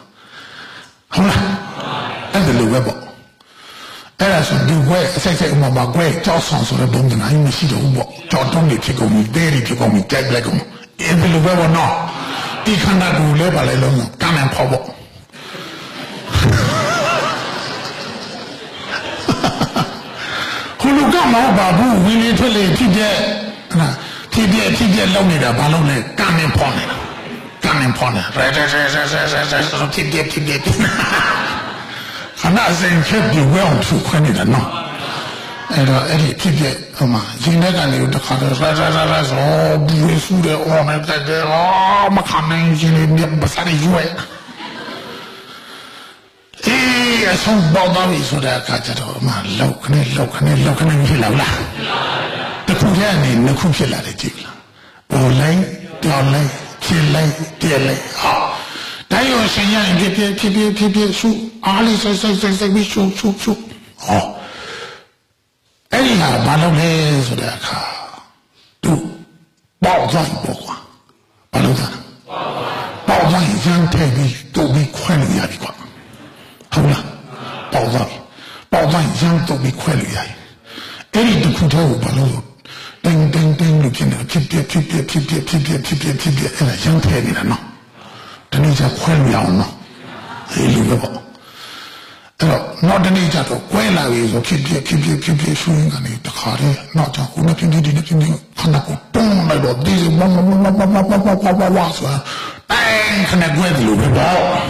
Hold and the Louisville. As on the way, as I say, my great Johnson, so the bomb, and I see the walk. John Tony take on me, very take on me, take like him. Even the weather, no. He cannot do labor alone, come and pop. Who look at my babu, we need to lay T J, T J, T J, lonely, the balloon, come and pon it. Come and pon it. T J, T J. I'm not saying kept you well to when it no. And any people, come on, you never knew the colors, oh, blue food, oh, my God, oh, my comment, you need beside you. Eh, I saw Bobby so that I got it, man, look, look, look, and Hilla. The Kuyan, the Kukila, the Jigla. Ole, Dole, Chile, Dele, oh. Tayo sayang kita kita kita su ahli saya saya saya su su su. Oh, ini lah baru ni sudah kah. Tu, bawa zai bawa, baru zai. Bawa zai yang terbi tu bi kuat ni ada kuat. Hula, bawa zai, bawa zai yang tu bi kuat ni ada. Ini tu kita baru. Ding ding ding lu kena kita kita kita kita kita kita kita yang terbi lah no. The nature quell down, no. Not the nature to quell away or keep you, keep you, keep you showing on it, the car, not a who nothing did anything, Kanako, boom, like that, this is one, one, one, one, one, one, one, one, one, bang, can I go with you?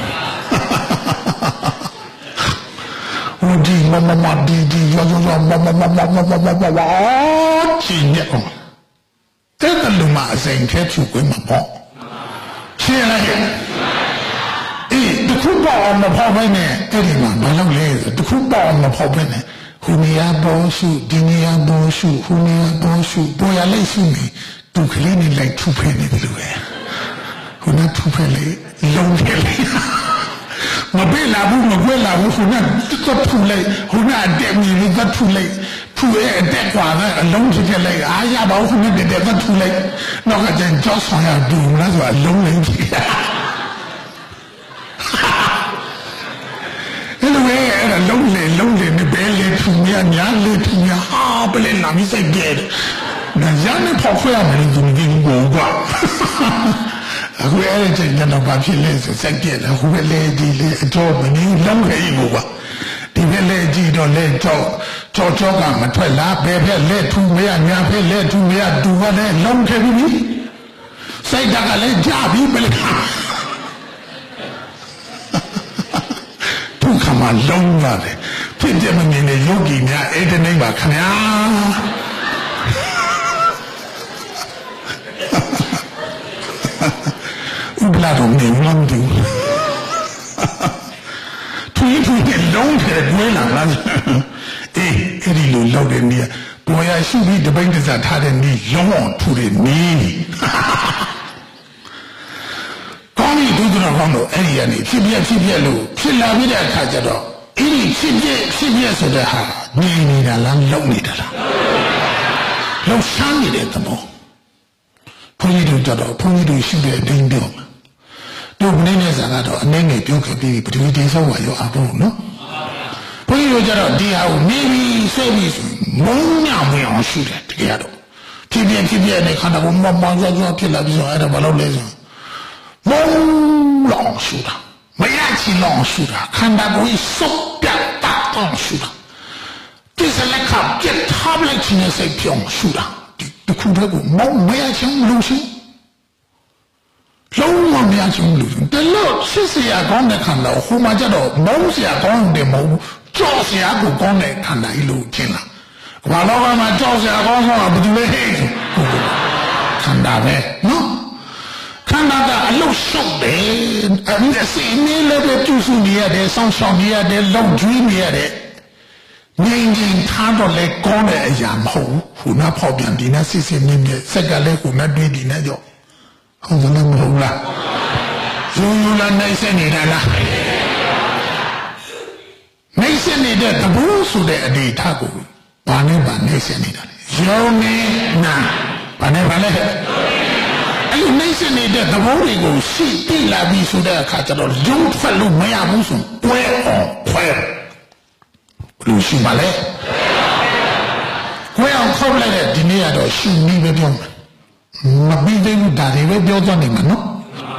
Oh, dear, mamma, mamma, dear, dear, mamma, mamma, mamma, mamma, mamma, oh, genius. Tell the Luma saying, catch you with my paw. See you later. The football on the Pavane, Edima, Balong, the football on the Pavane, Hunia Boshu, Dinia Boshu, Hunia Boshu, boy, I lay me to clean it like two penny everywhere. Who not two penny, long penny. Mabella, Mabella, who not too late, who not damn you, got too late. Too late, that one, alone to get like, I have also made it ever too late. No, I just just want to do, that's what lonely. Anyway, and a lonely, lonely, the belly to me, and young to me, ah, but then I'm say dead. The young Papa, I'm going to go. Who are the young population, second, who will lady, told me, long way over. The village don't let talk, talk, talk, I'm a twelve, baby, let to me, and you have let to me, do what I long to me. Say that I let job, you believe. Come on, long body. Put them in the yogi, now, eight and eight back. Blood on me, one thing. Tweet with the long head, well, eh, Eddie low in here. Boy, I should be the bankers that had a knee, long to the knee. Kami duduk orang area ni, cipia cipia lu, cila bila kaca do. Ini cipia cipia sudah ha, ni ni dalam laut ni dalam. Laut sana ni deh temu. ဘုန်းကြီးတို့ကြတော့ဘုန်းကြီးတို့ရှိတဲ့ဒင်းတော့တို့မင်းနဲ့ဇာကတော့အနေငယ်ပြောခဲ့ပြီးပထဝီတင်ဆောက်ဝါရောအဖို့နော်ဘုန်းကြီးတို့ကြတော့ဒီဟာကိုနေပြီးဆွဲပြီးမုန်းညမဝင်အောင်ရှိတယ်တကယ်တော့ဖြစ်ပြဖြစ်ပြနဲ့ခန္ဓာကိုယ်မမောင်စောစောဖြစ်လာပြီးဆိုအဲ့ဒါဘာလို့လဲဆိုမုန်းလောင်ရှိတာမရချင်လောင်ရှိတာခန္ဓာကိုယ်စုပ်ပြတ်တောင်းရှိတာဒီစလက်ခပြတ်ထားလိုက်ခြင်းနဲ့စိတ်ပြောင်းရှိတာဒီခုတည်းကိုမောင်မရချင်လို့ရှိလုံးဝမရချင်လို့တလို့စစ်စရာကောင်းတဲ့ခန္ဓာဟိုမှာကြတော့မုန်းစရာကောင်းတယ်မဟုတ်ဘူးကြောက်စရာကိုကောင်းတဲ့ခန္ဓာကြီးလို့ချင်းလားဘာလို့ကမှကြောက်စရာကောင်းဆိုတာဘာလို့လဲဟဲ့ခန္ဓာပဲနော်ခန္ဓာကအလုတ်ရှုပ်တယ်အမြဲစိနေလည်းပဲပြုစုနေရတယ်စောင့်ရှောက်နေရတယ်လုံကျွေးနေရတယ်ငြိမ်ငြိမ်ထားတော့လေကောင်းတဲ့အရာမဟုတ်ဘူးဟိုနာဖောက်ပြန်ဒီနာစစ်စစ်နေနေစက်ကလည်းဟိုနာတွေးဒီနာကြောက်ဟုတ်တယ်မဟုတ်လားယူယူလာနိုင်စနေတာလားနိုင်စနေတဲ့တဘူဆိုတဲ့အနေထားကိုဘာနဲ့ဘာနိုင်စနေတာလဲယောနေနာဘာနဲ့ဘာလဲအဲ့လိုနိုင်စနေတဲ့တဘူတွေကိုရှိတိလာပြီးဆိုတဲ့အခါကျတော့ရုံးထွက်လို့မရဘူးဆိုပွဲအောင်ဖွဲလူရှိပါလေပွဲအောင်ခေါက်လိုက်တဲ့ဒီနေ့ကတော့ရှူနီးပဲပြောမယ်မပြီးသေးဘူးဒါတွေပဲပြောကြနေမှာနော်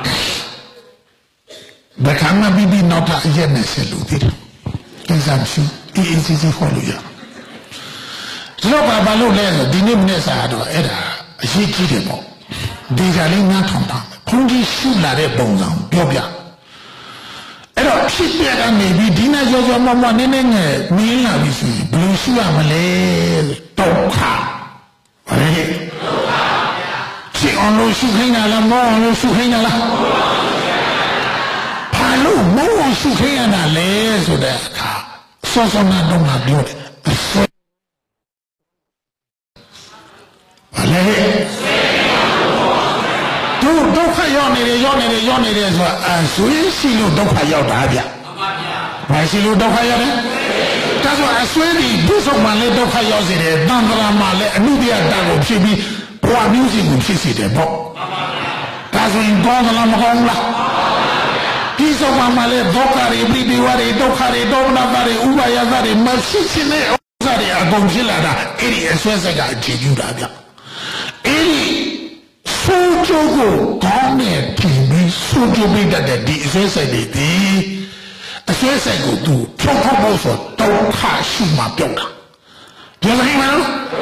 ဘယ်ကမှပြီးပြီးနောက်ထပ်အရက်နဲ့ဆက်လို့ဒီကိစ္စမရှိအေးအေးစီစီခေါ်လို့ရတော့ဘာလို့လဲဆိုဒီနေ့မနေ့စာတော့အဲ့ဒါအရေးကြီးတယ်ပေါ့ဒီကြလေးများထောင်တာဘုန်းကြီးရှုလာတဲ့ပုံစံပြောပြအဲ့တော့ဖြစ်ပြကနေပြီးဒီနေ့ရောရောမမနည်းနည်းငယ်မင်းလာပြီဆိုရင်ဘယ်လိုရှုရမလဲဒုက္ခဘာလဲဒုက္ခပါဗျာရှင်းအောင်လို့ရှုခိုင်းတာလားမောအောင်လို့ရှုခိုင်းတာလားဘာလို့မောအောင်ရှုခိုင်းရတာလဲဆိုတဲ့အခါစောစောနာတော့ငါပြောတယ်ဘာလဲတို့ဒုက္ခရောက်နေတယ်ရောက်နေတယ်ရောက်နေတယ်ဆိုတာအဆွေးရှိလို့ဒုက္ခရောက်တာဗျမှန်ပါဗျာဘာရှိလို့ဒုက္ခရောက်တယ်ဒါဆိုအဆွေးဒီဘုဆုံးမှလည်းဒုက္ခရောက်စေတယ်တန်ត្រာမှလည်းအနုတ္တိယတာကိုဖြစ်ပြီးဘဝမျိုးစီကိုဖြစ်စေတယ်ပေါ့မှန်ပါဗျာဒါဆိုရင်ကောင်းသလားမကောင်းဘူးလားမှန်ပါဗျာဒီဆုံးမှလည်းဒုက္ခတွေပြိတိဝတွေဒုက္ခတွေဒေါမနတာတွေဥပါယတာတွေမရှိစင်းတဲ့ဥစ္စာတွေအကုန်ဖြစ်လာတာအဲ့ဒီအဆွဲဆက်ကအခြေပြုတာဗျအဲ့ဒီဆိုးကျိုးကိုကောင်းတဲ့ပြင်ပြီးဆိုးကျိုးပေးတတ်တဲ့ဒီအဆွဲဆက်တွေဒီအဆွဲဆက်ကိုသူဖြောက်ထုတ်ဖို့ဆိုဒုက္ခရှိမှပြောက်တာပြောနိုင်မလား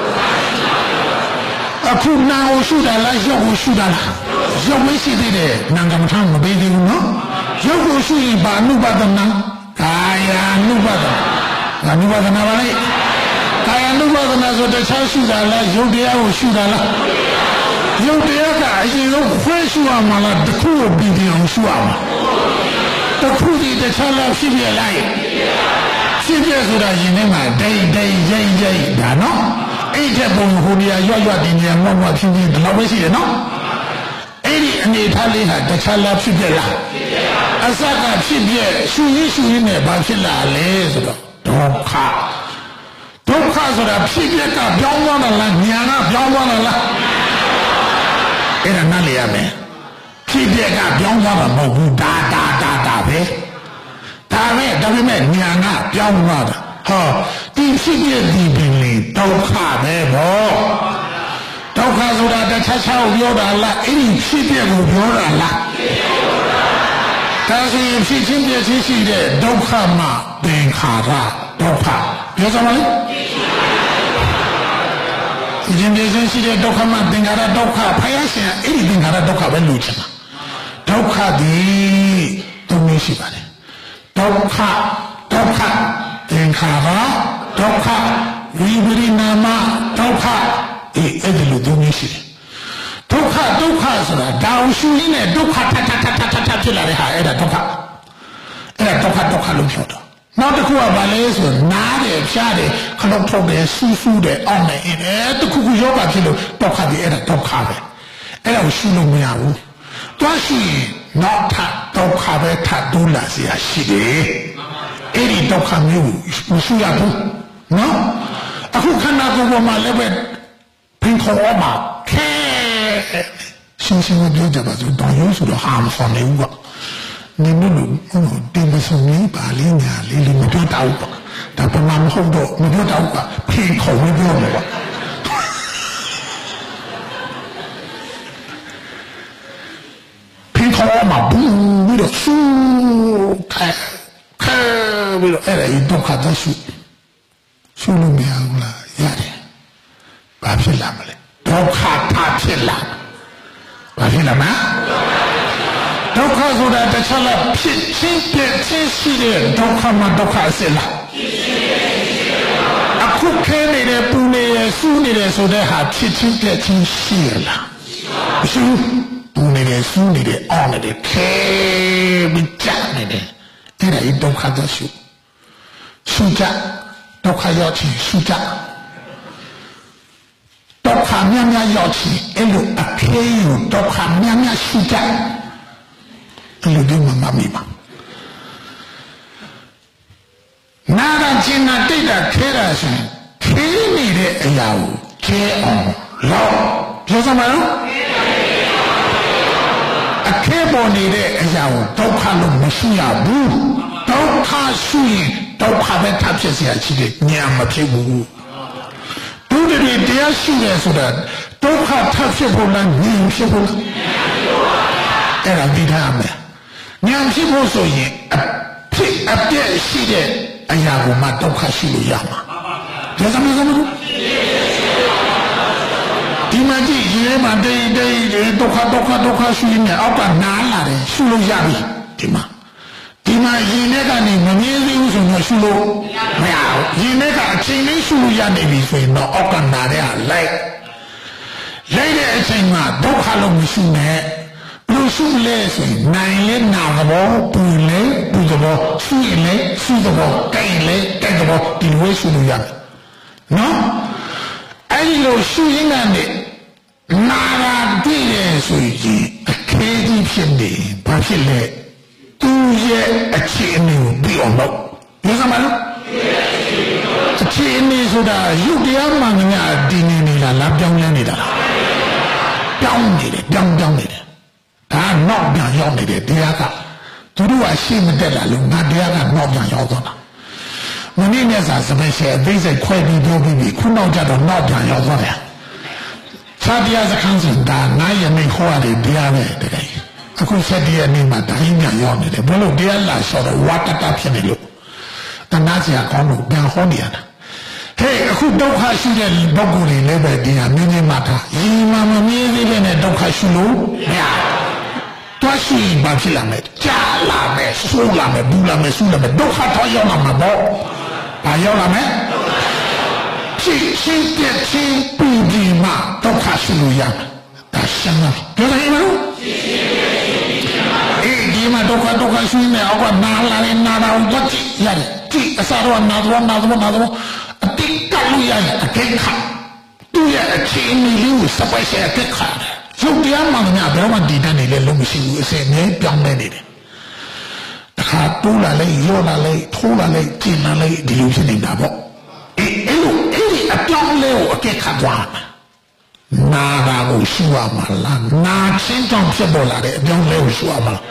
အခုနာကိုရှုတာလားရုပ်ကိုရှုတာလားရုပ်မရှိသေးတယ်နာကမ္မထမပေးသေးဘူးနော်ရုပ်ကိုရှုရင်ဘာနုပါဒနာကာယ ानु ပါဒနာအနုပါဒနာပါလေကာယ ानु ပါဒနာဆိုတခြားရှုတာလားရုပ်တရားကိုရှုတာလားရုပ်တရားကအရင်ဆုံးခွဲရှုရမှာလားတစ်ခုကိုပြီးပြီးအောင်ရှုရမှာတစ်ခုဒီတခြားလားဖြစ်ပြလိုက်ဖြစ်ပြဆိုတာရင်ထဲမှာဒိတ်ဒိတ်ရိတ်ရိတ်ဒါနော်အဲ့တဲ့ပုံဟိုနေရာရွရွဒီနေရာမောက်မောက်ဖြစ်ဖြစ်ဒီလောက်ပဲရှိတယ်နော်အဲ့ဒီအနေထားလေးဟာတခြားလားဖြစ်ပြလားအစကဖြစ်ပြရှုရင်းရှုရင်းနဲ့ဘာဖြစ်လာလဲဆိုတော့ဒုက္ခဒုက္ခဆိုတာဖြစ်ပြကပြောင်းသွားတာလားညာကပြောင်းသွားတာလားအဲ့ဒါနားလည်ရမယ်ဖြစ်ပြကပြောင်းသွားတာမဟုတ်ဘူးဒါဒါဒါဒါပဲဒါပဲဒါပေမဲ့ညာကပြောင်းသွားတာဟောဒီဖြစ်ပြဒီပင်လေဒုက္ခပဲဗောဒုက္ခဆိုတာတခြားခြားကိုပြောတာလားအဲ့ဒီဖြစ်ပြကိုပြောတာလားဒါဆိုရင်ဖြစ်ချင်းပြချင်းရှိတဲ့ဒုက္ခမှသင်္ခါရဒုက္ခပြောစမ်းပါလေဖြစ်ချင်းပြချင်းရှိတဲ့ဒုက္ခမှသင်္ခါရဒုက္ခဖယားရှင်အဲ့ဒီသင်္ခါရဒုက္ခပဲလို့ချင်တာဒုက္ခဒီသုံးမျိုးရှိပါတယ်ဒုက္ခဒုက္ခသင်္ခါရဒုက္ခဝိပရိနာမဒုက္ခအေးအဲ့ဒီလိုသုံးမျိုးရှိတယ်ဒုက္ခဒုက္ခဆိုတာဒါအောင်ရှုရင်းနဲ့ဒုက္ခထထထထထထဖြစ်လာတဲ့ဟာအဲ့ဒါဒုက္ခအဲ့ဒါဒုက္ခဒုက္ခလို့ပြောတော့နောက်တစ်ခုကဘာလဲဆိုနားတယ်ဖြားတယ်ခလုံးထုတ်တယ်ဆူဆူတယ်အောင့်တယ်အဲ့ဒါတစ်ခုခုယောဂဖြစ်လို့ဒုက္ခဒီအဲ့ဒါဒုက္ခပဲအဲ့ဒါကိုရှုလို့မရဘူးတွားရှိရင်နောက်ထပ်ဒုက္ခပဲထပ်တိုးလာเสียရှိတယ်အဲ့ဒီဒုက္ခမျိုးကိုရှုရဘူးနော်အခုခန္ဓာကိုယ်ပေါ်မှာလည်းပဲဖင်ခေါ်မှာခဲရှင်းရှင်းပြောကြပါစို့တောင်ရိုးဆိုတော့ဟာမဆောင်နေဘူးပေါ့နင်တို့ဟိုတင်မစုံလေးပါလေးညာလေးလေးမပြောတော့ဘူးပေါ့ဒါပမာမဟုတ်တော့မပြောတော့ဘူးကဖေးခေါ်ဝင်ပြောမှာပေါ့ဖေးခေါ်မှာဘူးပြီးတော့ဆူခဲခဲပြီးတော့အဲ့ဒါဒုက္ခသရှုရှုလို့မရဘူးလားရတယ်ဘာဖြစ်လာမလဲဒုက္ခတာဖြစ်လာဘာဖြစ်လာမလဲဒုက္ခဆိုတာတစ်ချက်လောက်ဖြစ်ချင်းပြည့်ချင်းရှိတဲ့ဒုက္ခမှာဒုက္ခအစစ်လားအခုခဲနေတဲ့ပူနေရဆူနေတယ်ဆိုတဲ့ဟာဖြစ်ချင်းပြည့်ချင်းရှိရလားမရှိဘူးပူနေတယ်ဆူနေတယ်အော်နေတယ်ခဲပြီးကြနေတယ်အဲ့ဒါဤဒုက္ခသရှုရှုကြဒုက္ခရောက်ချင်းရှုကြဒုက္ခများများရောက်ချင်းအဲ့လိုအဖေးကိုဒုက္ခများများရှုကြအဲ့လိုဒီမှာမမိပါနာရချင်းနာတိတ်တာခဲတာဆိုရင်ခဲနေတဲ့အရာကိုခဲအောင်လောက်ပြောစမ်းပါဦးအခဲပေါ်နေတဲ့အရာကိုဒုက္ခလို့မရှိရဘူးဒုက္ခရှိရင်ဒုက္ခပဲထပ်ဖြစ်เสียရှိတယ်ညာမဖြစ်ဘူးဒုတိယတရားရှိတယ်ဆိုတာဒုက္ခထပ်ဖြစ်ဖို့လားညာဖြစ်ဖို့လားအဲ့ဒါသိထားမယ်ညာဖြစ်ဖို့ဆိုရင်အဖြစ်အပြည့်ရှိတဲ့အရာကိုမှဒုက္ခရှိလို့ရမှာဒါသမီးသမီးဒီမှာကြည့်ရေမှာတိတ်တိတ်ဒုက္ခဒုက္ခဒုက္ခရှိနေအောက်ကနားလာတယ်ရှုလို့ရပြီဒီမှာဒီမှာရင်ထဲကနေမမြင်သေးဘူးဆိုတော့ရှုလို့မရဘူးရင်ထဲကအချိန်လေးရှုလို့ရနေပြီဆိုရင်တော့အောက်ကနာတဲ့ဟာလိုက်လိုက်တဲ့အချိန်မှာဒုက္ခလုံးမရှိနဲ့လူရှုလဲဆိုရင်နိုင်လဲနာဘောပူလဲပူဘောရှုလဲရှုဘောကြိုင်လဲကြိုင်ဘောဒီလိုရှုလို့ရတယ်နော်အဲ့ဒီလိုရှုရင်းကနေနာရာတည်ရဆိုရင်အခဲကြီးဖြစ်နေဘာဖြစ်လဲသူရဲ့အခြေအနေကိုပြီးအောင်လုပ်ပြောစမ်းပါလို့အခြေအနေဆိုတာရုပ်တရားမှန်ညာတည်နေနေလားလားပြောင်းလဲနေတာလားပြောင်းနေတယ်ပြောင်းပြောင်းနေတယ်ဒါနောက်ပြန်ရောက်နေတယ်တရားကသူတို့ကရှေ့မတက်လာလို့ငါတရားကနောက်ပြန်ရောက်သွားတာမနေ့ကစားစပယ်ရှယ်အသေးစိတ်ခွဲပြီးပြောပြီးပြီခုနောက်ကျတော့နောက်ပြန်ရောက်သွားတယ်သာတရားစခန်းစဉ်ဒါငါရမိခေါ်ရတယ်တရားပဲတကယ်အခုဆက်တည်းအနေမှာတိုင်းပြန်ရောက်နေတယ်ဘယ်လိုတရားလာဆိုတော့ဝါတတဖြစ်နေလို့တနာစရာကောင်းလို့ပြန်ဟောနေရတာဟဲ့အခုဒုက္ခရှိတဲ့ပုဂ္ဂိုလ်တွေလည်းပဲတရားမြင်မြင်မှထားဒီမှာမမြင်သေးတဲ့နဲ့ဒုက္ခရှိလို့မရတွားရှိဘာဖြစ်လာမလဲကြာလာမယ်ဆိုးလာမယ်ဘူးလာမယ်ဆူလာမယ်ဒုက္ခတော့ရောက်လာမှာပေါ့ဘာရောက်လာမယ်ရှိရှိတဲ့ချင်းပြည်ဒီမှာဒုက္ခရှိလို့ရမှာဒါရှင်းလားပြောတယ်မလို့အေးဒီမှာဒုက္ခဒုက္ခရှိနေအောက်ကနာလာနေနာတော့ဘာကြည့်ရတယ်ကြည့်အစားတော့နာတော့နာတော့နာတော့အတိတ်ကလို့ရတယ်အတိတ်ခါသူရဲ့အခြေအနေလေးကိုစပိုက်ဆက်အတိတ်ခါရုပ်တရားမှန်များဘယ်တော့မှဒီတန်းနေလဲလုံးမရှိဘူးအစင်နဲ့ပြောင်းနေနေတယ်တခါတိုးလာလိုက်ရောလာလိုက်ထိုးလာလိုက်ကျင်လာလိုက်ဒီလိုဖြစ်နေတာပေါ့အေးအဲ့လိုအဲ့ဒီအပြောင်းလဲကိုအကဲခတ်သွားမှာနာတာကိုရှုရမှာလားနာချင်းတောင်ဖြစ်ပေါ်လာတဲ့အပြောင်းလဲကိုရှုရမှာ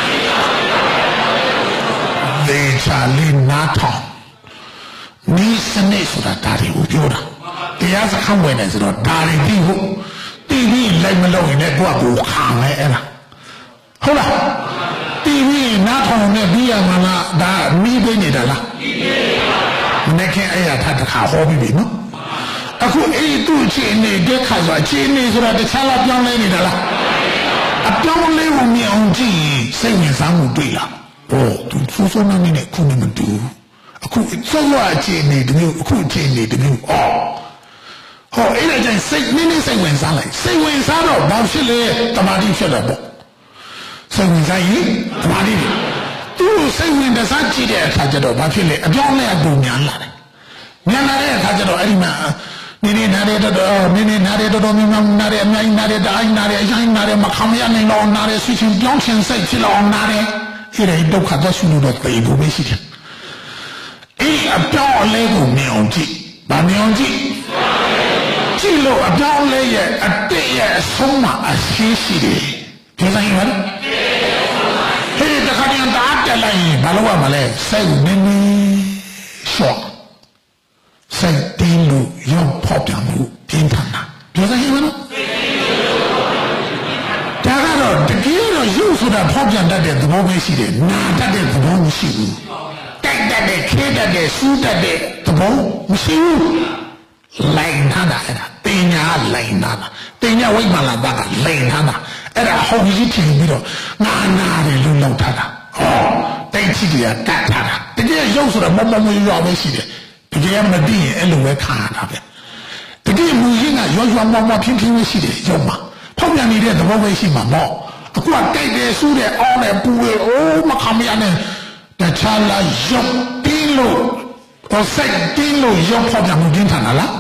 လေချာလေးနာထောင်ဒီစနစ်ဆိုတာဒါတွေကိုပြောတာတရားစခန်းဝင်နေဆိုတော့ဒါတွေပြီးဖို့တီဗီလိုက်မလို့ရင်လည်းကိုယ့်ကိုခါမယ်အဲ့လားဟုတ်လားတီဗီနားထောင်နေပြီးရမှာလားဒါမီးပေးနေတာလားမနေ့ကအဲ့ရထားတခါဟောပြီးပြီနော်အခုအဲ့ဒီသူ့အခြေအနေတက်ခါဆိုအခြေအနေဆိုတာတခြားလားပြောင်းလဲနေတာလားအပြောင်းလဲကိုမြင်အောင်ကြည့်စိတ်ဝင်စားမှုတွေ့လားဟောသူဆိုးဆိုးနေနေခုနေမတူအခုစောစောအခြေအနေတမျိုးအခုအခြေအနေတမျိုးအော်ဟောအဲ့ဒါကျရင်စိတ်နည်းနည်းစိတ်ဝင်စားလိုက်စိတ်ဝင်စားတော့ဘာဖြစ်လဲတမာတိဖြစ်တော့ပေါ့စိတ်ဝင်စားရင်တမာတိသူ့စိတ်ဝင်စားကြည့်တဲ့အခါကျတော့ဘာဖြစ်လဲအပြောင်းလဲအကုန်ညာလာတယ်ညာလာတဲ့အခါကျတော့အဲ့ဒီမှာနေနေနားရတော့နေနေနားရတော့မြင်မှနားရအများကြီးနားရတိုင်းနားရအရင်နားရမခံရနိုင်တော့နားရဆွချင်းပြောင်းချင်စိတ်ဖြစ်တော့နားရအဲ့ဒီဒုက္ခသက်ရှင်လို့ပြေဖို့ပဲရှိတယ်အဲ့အပြောင်းအလဲကိုမြင်အောင်ကြည့်ဗာမြင်အောင်ကြည့်ကြလို့အပြောင်းလဲရဲ့အတိတ်ရဲ့အဆုံးမှာအရှိရှိတယ်ပြောဆိုင်ပါလားဟေးတခါတည်းတားတက်လိုက်ရင်ဘာလို့ရမလဲစိတ်နည်းနည်းရှော့စိတ်တင်းလို့ရောက်ဖောက်ပြန်မှုပြင်းထန်တာပြောဆိုင်ပါလားဒါကတော့တကယ်တော့ရုပ်ဆိုတာဖောက်ပြန်တတ်တဲ့သဘောပဲရှိတယ်နာတတ်တဲ့သဘောမရှိဘူးတိုက်တတ်တဲ့ခဲတတ်တဲ့စူးတတ်တဲ့သဘောမရှိဘူးလိုင်ထားတာအဲ့ဒါတင်ညာလိုင်ထားတာတင်ညာဝိမာလာတာကလိုင်ထားတာအဲ့ဒါဟောကြီးဖြစ်ပြီးတော့ငါနာတယ်လို့လောက်ထားတာဟောတိတ်ချီတွေကကတ်ထားတာတကယ်ရုပ်ဆိုတာမမမရွာပဲရှိတယ်တကယ်မသိရင်အဲ့လိုပဲခါရတာပဲတကယ်မူရင်းကရွာရွာမမဖြင်းဖြင်းရှိတယ်ရုပ်မှာဖောက်ပြန်နေတဲ့သဘောပဲရှိမှာမော့အခုကကြိုက်တယ်ဆူးတယ်အောင်းတယ်ပူတယ်အိုးမခံမရနဲ့တခြားလာရုပ်ပြီးလို့ဟောစိတ်ပြီးလို့ရုပ်ဖောက်ပြန်မှုပြင်းထန်တာလား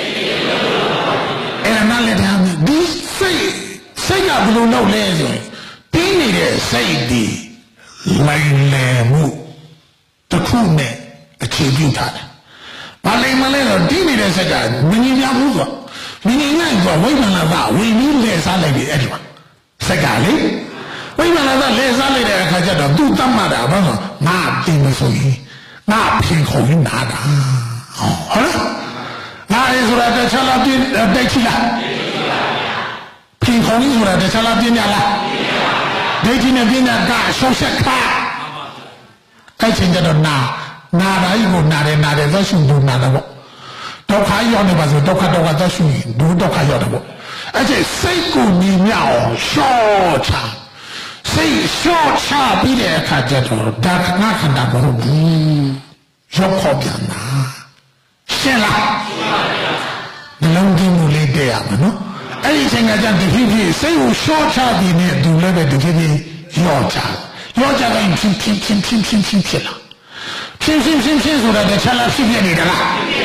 အဲ့ဒါနဲ့လည်းဒါမှဒီစိတ်စိတ်ကဘယ်လိုလုပ်လဲဆိုရင်ပြီးနေတဲ့စိတ်ဒီလိုင်လည်မှုတစ်ခုနဲ့အခြေပြုထားတယ်။ဘာလိမ့်မလဲတော့ပြီးနေတဲ့စိတ်ကမငြိမ်းချမ်းဘူးဆိုမငြိမ်းချမ်းဆိုဝိမာန်လာကဝိနည်းလဲစားလိုက်ပြီအဲ့ဒီမှာစိတ်ကလေဝိမာန်လာကလဲစားလိုက်တဲ့အခါကျတော့သူ့တတ်မှတ်တာဘာလို့ငါတင်မဆိုရင်ငါပြင်ခုံနာတာဟုတ်လားငါရေဆိုတာတခြားလားပြင်းတိုက်ချီလားပြင်ခုံဆိုတာတခြားလားပြင်းရလားဒိဋ္ဌိနဲ့ပြင်းတာကရှောက်ဆက်ခါအဲ့ချိန်ကျတော့နာနာတိုင်းကိုနာတယ်နာတယ်သက်ရှင်သူနာတယ်ပေါ့ဒုက္ခရောက်နေပါဆိုဒုက္ခဒုက္ခသက်ရှင်ဒုဒုက္ခရောက်တယ်ပေါ့အဲ့ချိန်စိတ်ကိုညီမြောက်အောင်ရှော့ချစိတ်ရှော့ချပြီးတဲ့အခါကျတော့ဒါကငါခန္ဓာမဟုတ်ဘူးရောက်ခေါ်ပြန်တာရှင်းလားနှလုံးသွင်းမှုလေးတည့်ရမှာနော်အဲ့ဒီအချိန်ကကျတဖြည်းဖြည်းစိတ်ကိုရှော့ချပြီးနဲ့သူလည်းပဲတဖြည်းဖြည်းရော့ချရော့ချတိုင်းဖြင်းဖြင်းဖြင်းဖြင်းဖြင်းဖြင်းဖြစ်လာဖြင်းဖြင်းဖြင်းဖြင်းဆိုတာတခြားလားဖြစ်ပြနေတာလား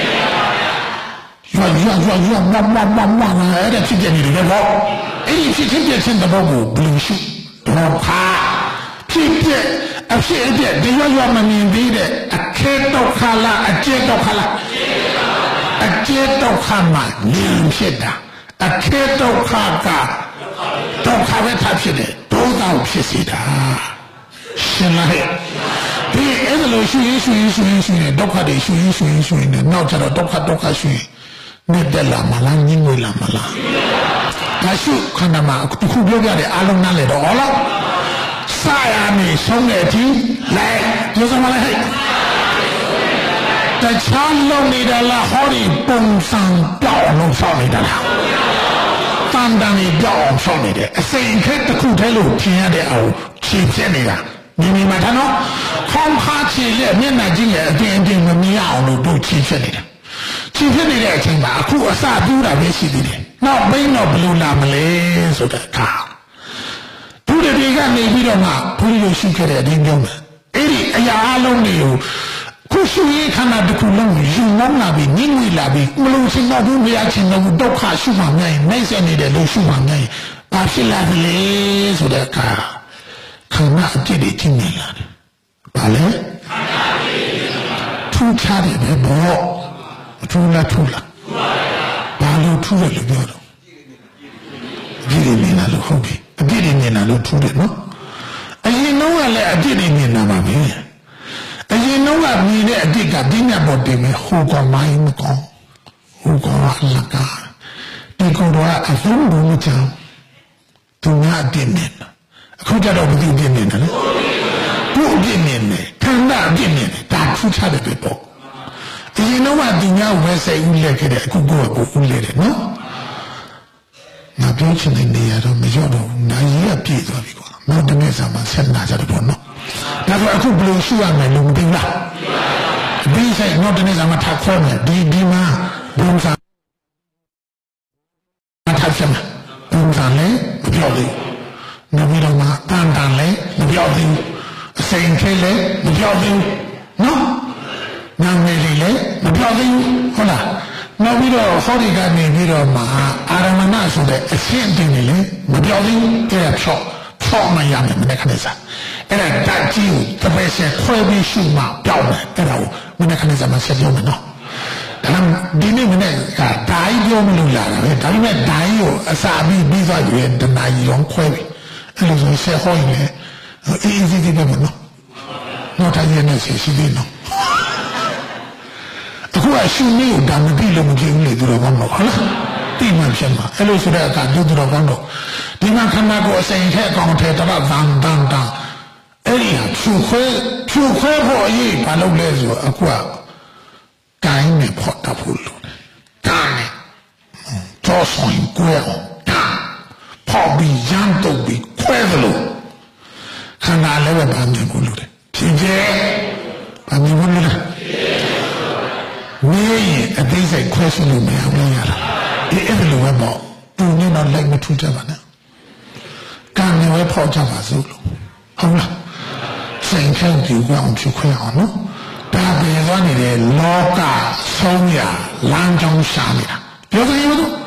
ရော့ရော့ရော့ရော့မမမမမအဲ့ဒါဖြစ်ပြနေတယ်ပေါ့အဲ့ဒီဖြစ်ဖြစ်ပြချင်းတဲ့ဘောကိုဘလူးရှိတော့ခါဖြစ်ပြအဖြစ်အပျက်ဒီရော့ရော့မမြင်သေးတဲ့အခဲဒုက္ခလားအကျဉ်းဒုက္ခလားအကျဉ်းဒုက္ခမှာဉာဏ်ဖြစ်တာအခဲဒုက္ခကဒုက္ခပဲထားဖြစ်တယ်ဒုက္ခဖြစ်စေတာရှင်းလားဟဲ့ဒီအဲ့လိုရှင်းရှင်းရှင်းရှင်းဒုက္ခတွေရှင်းရှင်းရှင်းနေနောက်ကျတော့ဒုက္ခဒုက္ခရှင်းနေတယ်လားမလားညင်ငွေလားမလားဒါရှုခန္ဓာမှာအခုပြောပြတဲ့အာလုံးနားလေတော့ဟောလားစာရနေဆုံးတဲ့အထိလိုက်ပြောစမ်းမလားဟဲ့တခြားလုံးနေတာလားဟောဒီပုံစံပြောင်းလို့ဆောက်နေတာလားတန်တန်ကြီးပြောင်းအောင်ဆောက်နေတယ်အစိမ်ခက်တစ်ခုတည်းလို့ထင်ရတဲ့အောင်ခြေပြက်နေတာမိမိမှာထားနော်ခေါင်းခါခြေလက်မျက်နှာကြီးရဲ့အပြင်အပြင်မမြင်အောင်လို့တို့ခြေပြက်နေတာခြေပြက်နေတဲ့အချိန်မှာအခုအစပြူးတာပဲရှိသေးတယ်နောက်ဘိန်းတော့ဘလို့လာမလဲဆိုတဲ့အခါဘုရားတွေကနေပြီးတော့မှဘုရားရှိခဲ့တဲ့အတင်းပြောမယ်အဲ့ဒီအရာအလုံးတွေကိုခုရှိရင်ခန္ဓာတစ်ခုလုံးယူမောင်းလာပြီးညှိငွေလာပြီးမလို့ချင်းတော့ဘူးမရချင်းတော့ဒုက္ခရှုမှမြိုင်နိုင်စနေတယ်လို့ရှုမှမြိုင်ဘာဖြစ်လာလဲဆိုတဲ့အခါခန္ဓာအပြည့်တွေချင်းနေလာတယ်ဘာလဲထူးခြားတယ်ပဲဘောထူးလားထူးလားဘာလို့ထူးတယ်လို့ပြောတော့အပြည့်တွေမြင်လာလို့ဟုတ်ပြီအပြည့်တွေမြင်လာလို့ထူးတယ်နော်အရင်တော့ကလည်းအပြည့်တွေမြင်လာပါပဲအရင်တော့ကမြင်တဲ့အတိတ်ကဒီညပေါ်တင်မယ်ဟိုကမိုင်းမကောင်းဟိုကလကဒီကတော့အဆုံးလို့မချမ်းသူကအပြည့်မြင်အခုကြတော့ဘယ်သူပြည့်မြင်တယ်လဲသူအပြည့်မြင်တယ်ခန္ဓာအပြည့်မြင်တယ်ဒါထူးခြားတယ်ပဲပေါ့အရင်တော့ကဒီညဝယ်ဆိုင်ဦးလက်ခဲ့တယ်အခုကိုကကိုဦးလက်တယ်နော်ငါပြောချင်တဲ့နေရာတော့မရောက်တော့ဘူးနိုင်ရပြည့်သွားပြီကွာနောက်တစ်နေ့စာမှဆက်လာကြတယ်ပေါ့နော်ဒါဆိုအခုဘယ်လိုရှိရမလဲလို့မသိဘူးလားဒီဆိုင်နောက်တစ်နေ့စာမှထပ်ခေါ်မယ်ဒီဒီမှာဘုံစာထပ်ဆက်မယ်ဘုံစာလည်းမပြောသေးဘူးနောက်ပြီးတော့မှတန်တန်လည်းမပြောသေးဘူးအစိမ်ခဲလည်းမပြောသေးဘူးနော်နာမည်လေးလည်းမပြောသေးဘူးဟုတ်လားနောက်ပြီးတော့ဟောဒီကနေပြီးတော့မှအာရမဏဆိုတဲ့အရှင်းတင်နေလေမပြောသေးဘူးအဲ့ဒါဖြော့ဖြော့မှရမယ်မနေ့ကနေ့စားအဲ့ဒါဓာတ်ကြီးကိုတပည့်ဆက်ခွဲပြီးရှုမှပြောင်းတယ်အဲ့ဒါကိုမနေ့ကနေ့စားမှဆက်ပြောမယ်နော်ဒီနေ့မနေ့ကဓာကြီးပြောမလို့လာတာပဲဒါပေမဲ့ဓာကြီးကိုအစာပြီးပြီးသွားပြီတနာကြီးရောခွဲပြီအဲ့လိုဆိုဆယ်ဟောရင်လည်းအေးအေးစီးစီးပဲမနော်တော့တိုင်းရနေစီစီးပြီးနော်အခုအရှင်မင်းကိုဒါမပြီးလို့မကြည့်ဘူးလေသူတော်ကောင်းတော့ဟုတ်လားတိမှဖြစ်မှာအဲ့လိုဆိုတဲ့အခါသူတော်ကောင်းတော့ဒီမှာခန္ဓာကိုယ်အစိမ်ထက်ကောင်းထဲတပတ်တန်တန်တန်အဲ့ဒီဟာဖြူခွဲဖြူခွဲဖို့အရေးဘာလုပ်လဲဆိုအခုကကိုင်းနဲ့ဖော်တာဖို့လို့ဒါနဲ့ကြောဆိုင်ကွဲအောင်ဖော်ပြီးရမ်းတုပ်ပြီးခွဲသလိုခန္ဓာလည်းပဲဗာမြင်ဖို့လို့တယ်ဖြစ်ဖြစ်ဗာမြင်ဖို့လို့တယ်မင်းရဲ့အသေးစိတ်ခွဲစလို့မရဘူးရတာဒီအဲ့လိုပဲပေါ့သူနဲ့တော့လိုက်မထူးကြပါနဲ့ကံနဲ့ပဲဖောက်ကြပါစို့လို့ဟုတ်လားစိတ်ခံကြည့်ကြအောင်ဖြစ်ခွဲအောင်နော်ဒါပေသွားနေတဲ့လောကဆုံးရလမ်းကြောင်းရှာနေတာပြောကြည့်မလို့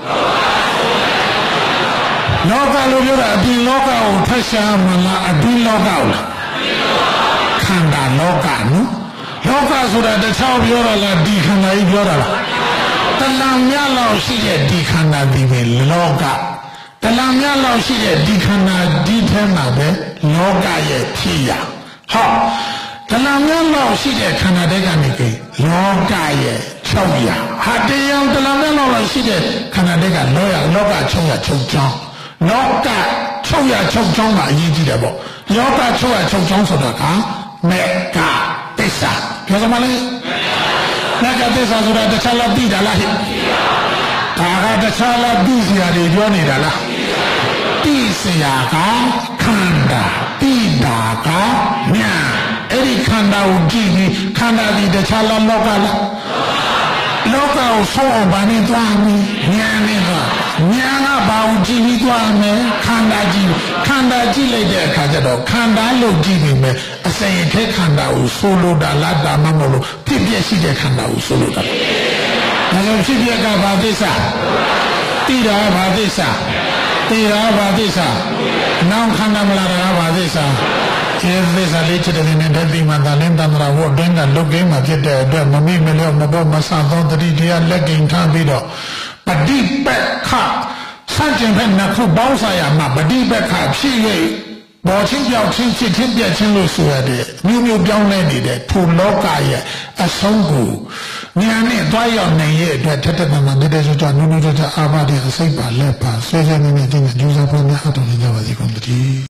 လောကလို့ပြောတာအပြင်လောကကိုဖတ်ရှာမလားအပြင်လောကကိုလားခန္ဓာလောကနော်လောကဆိုတာတခြားပြောတာလားဒီခန္ဓာကြီးပြောတာလားတလံမြလောက်ရှိတဲ့ဒီခန္ဓာဒီပဲလောကတလံမြလောက်ရှိတဲ့ဒီခန္ဓာဒီထဲမှာပဲလောကရဲ့ဖြစ်ရဟောတလံမြလောက်ရှိတဲ့ခန္ဓာတွေကနေကြလောကရဲ့ချုပ်ရဟာတရားတလံမြလောက်ရှိတဲ့ခန္ဓာတွေကလောရလောကချုပ်ရချုပ်ချောင်းလောကချုပ်ရချုပ်ချောင်းမှာအရေးကြီးတယ်ပေါ့လောကချုပ်ရချုပ်ချောင်းဆိုတာကမေကသစ္စာပြောစမလေးမေကသစ္စာဆိုတာတခြားလားပြီးတာလားဟဲ့ဒါကတခြားလားပြီးစရာတွေပြောနေတာလားပြီးစရာကခန္ဓာပြီးတာကညာအဲ့ဒီခန္ဓာကိုကြည့်ပြီးခန္ဓာဒီတခြားလားလောကလားလောကကိုဆုံးအောင်ဗာနေသွားမယ်ညာနဲ့ကညာကဘာကိုကြည့်ပြီးသွားမယ်ခန္ဓာကြည့်ခန္ဓာကြည့်လိုက်တဲ့အခါကျတော့ခန္ဓာလို့ကြည့်ပြီးမယ်အစိမ်အထက်ခန္ဓာကိုဆိုလိုတာလားဒါမှမဟုတ်ဖြစ်ပြရှိတဲ့ခန္ဓာကိုဆိုလိုတာဒါကြောင့်ဖြစ်ပြကဘာသစ္စာတိတာဘာသစ္စာတိတာဘာသစ္စာနောင်ခန္ဓာမလားတာဘာသစ္စာကျေသစ္စာလေးချက်တဲ့နဲ့တတိမသာလင်းတန္တရာဝတ်တင်းကလုတ်ကင်းမှာဖြစ်တဲ့အတွက်မမိမလျော့မပေါ်မဆသောတတိတရားလက်ကင်ထားပြီးတော့ပฏิပက္ခစัจကျင်ဖက်နှစ်ခုပေါင်းစားရမှာပฏิပက္ခဖြစ်၍ပေါ်ချင်းပြောင်းချင်းဖြစ်ချင်းပြက်ချင်းလို့ဆိုရတဲ့မျိုးမျိုးပြောင်းလဲနေတဲ့ထိုလောကရဲ့အဆုံးကိုဉာဏ်နဲ့တွားရောက်နိုင်ရဲ့အတွက်ထက်ထက်မှန်မှန်နေတဲ့ဆိုတော့နုနုကြကြအာဘတဲ့အစိတ်ပါလက်ပါဆွဲဆွဲနေနေခြင်းနဲ့ကြိုးစားဖို့များအထောက်အပံ့ကြပါစေကုန်သတည်း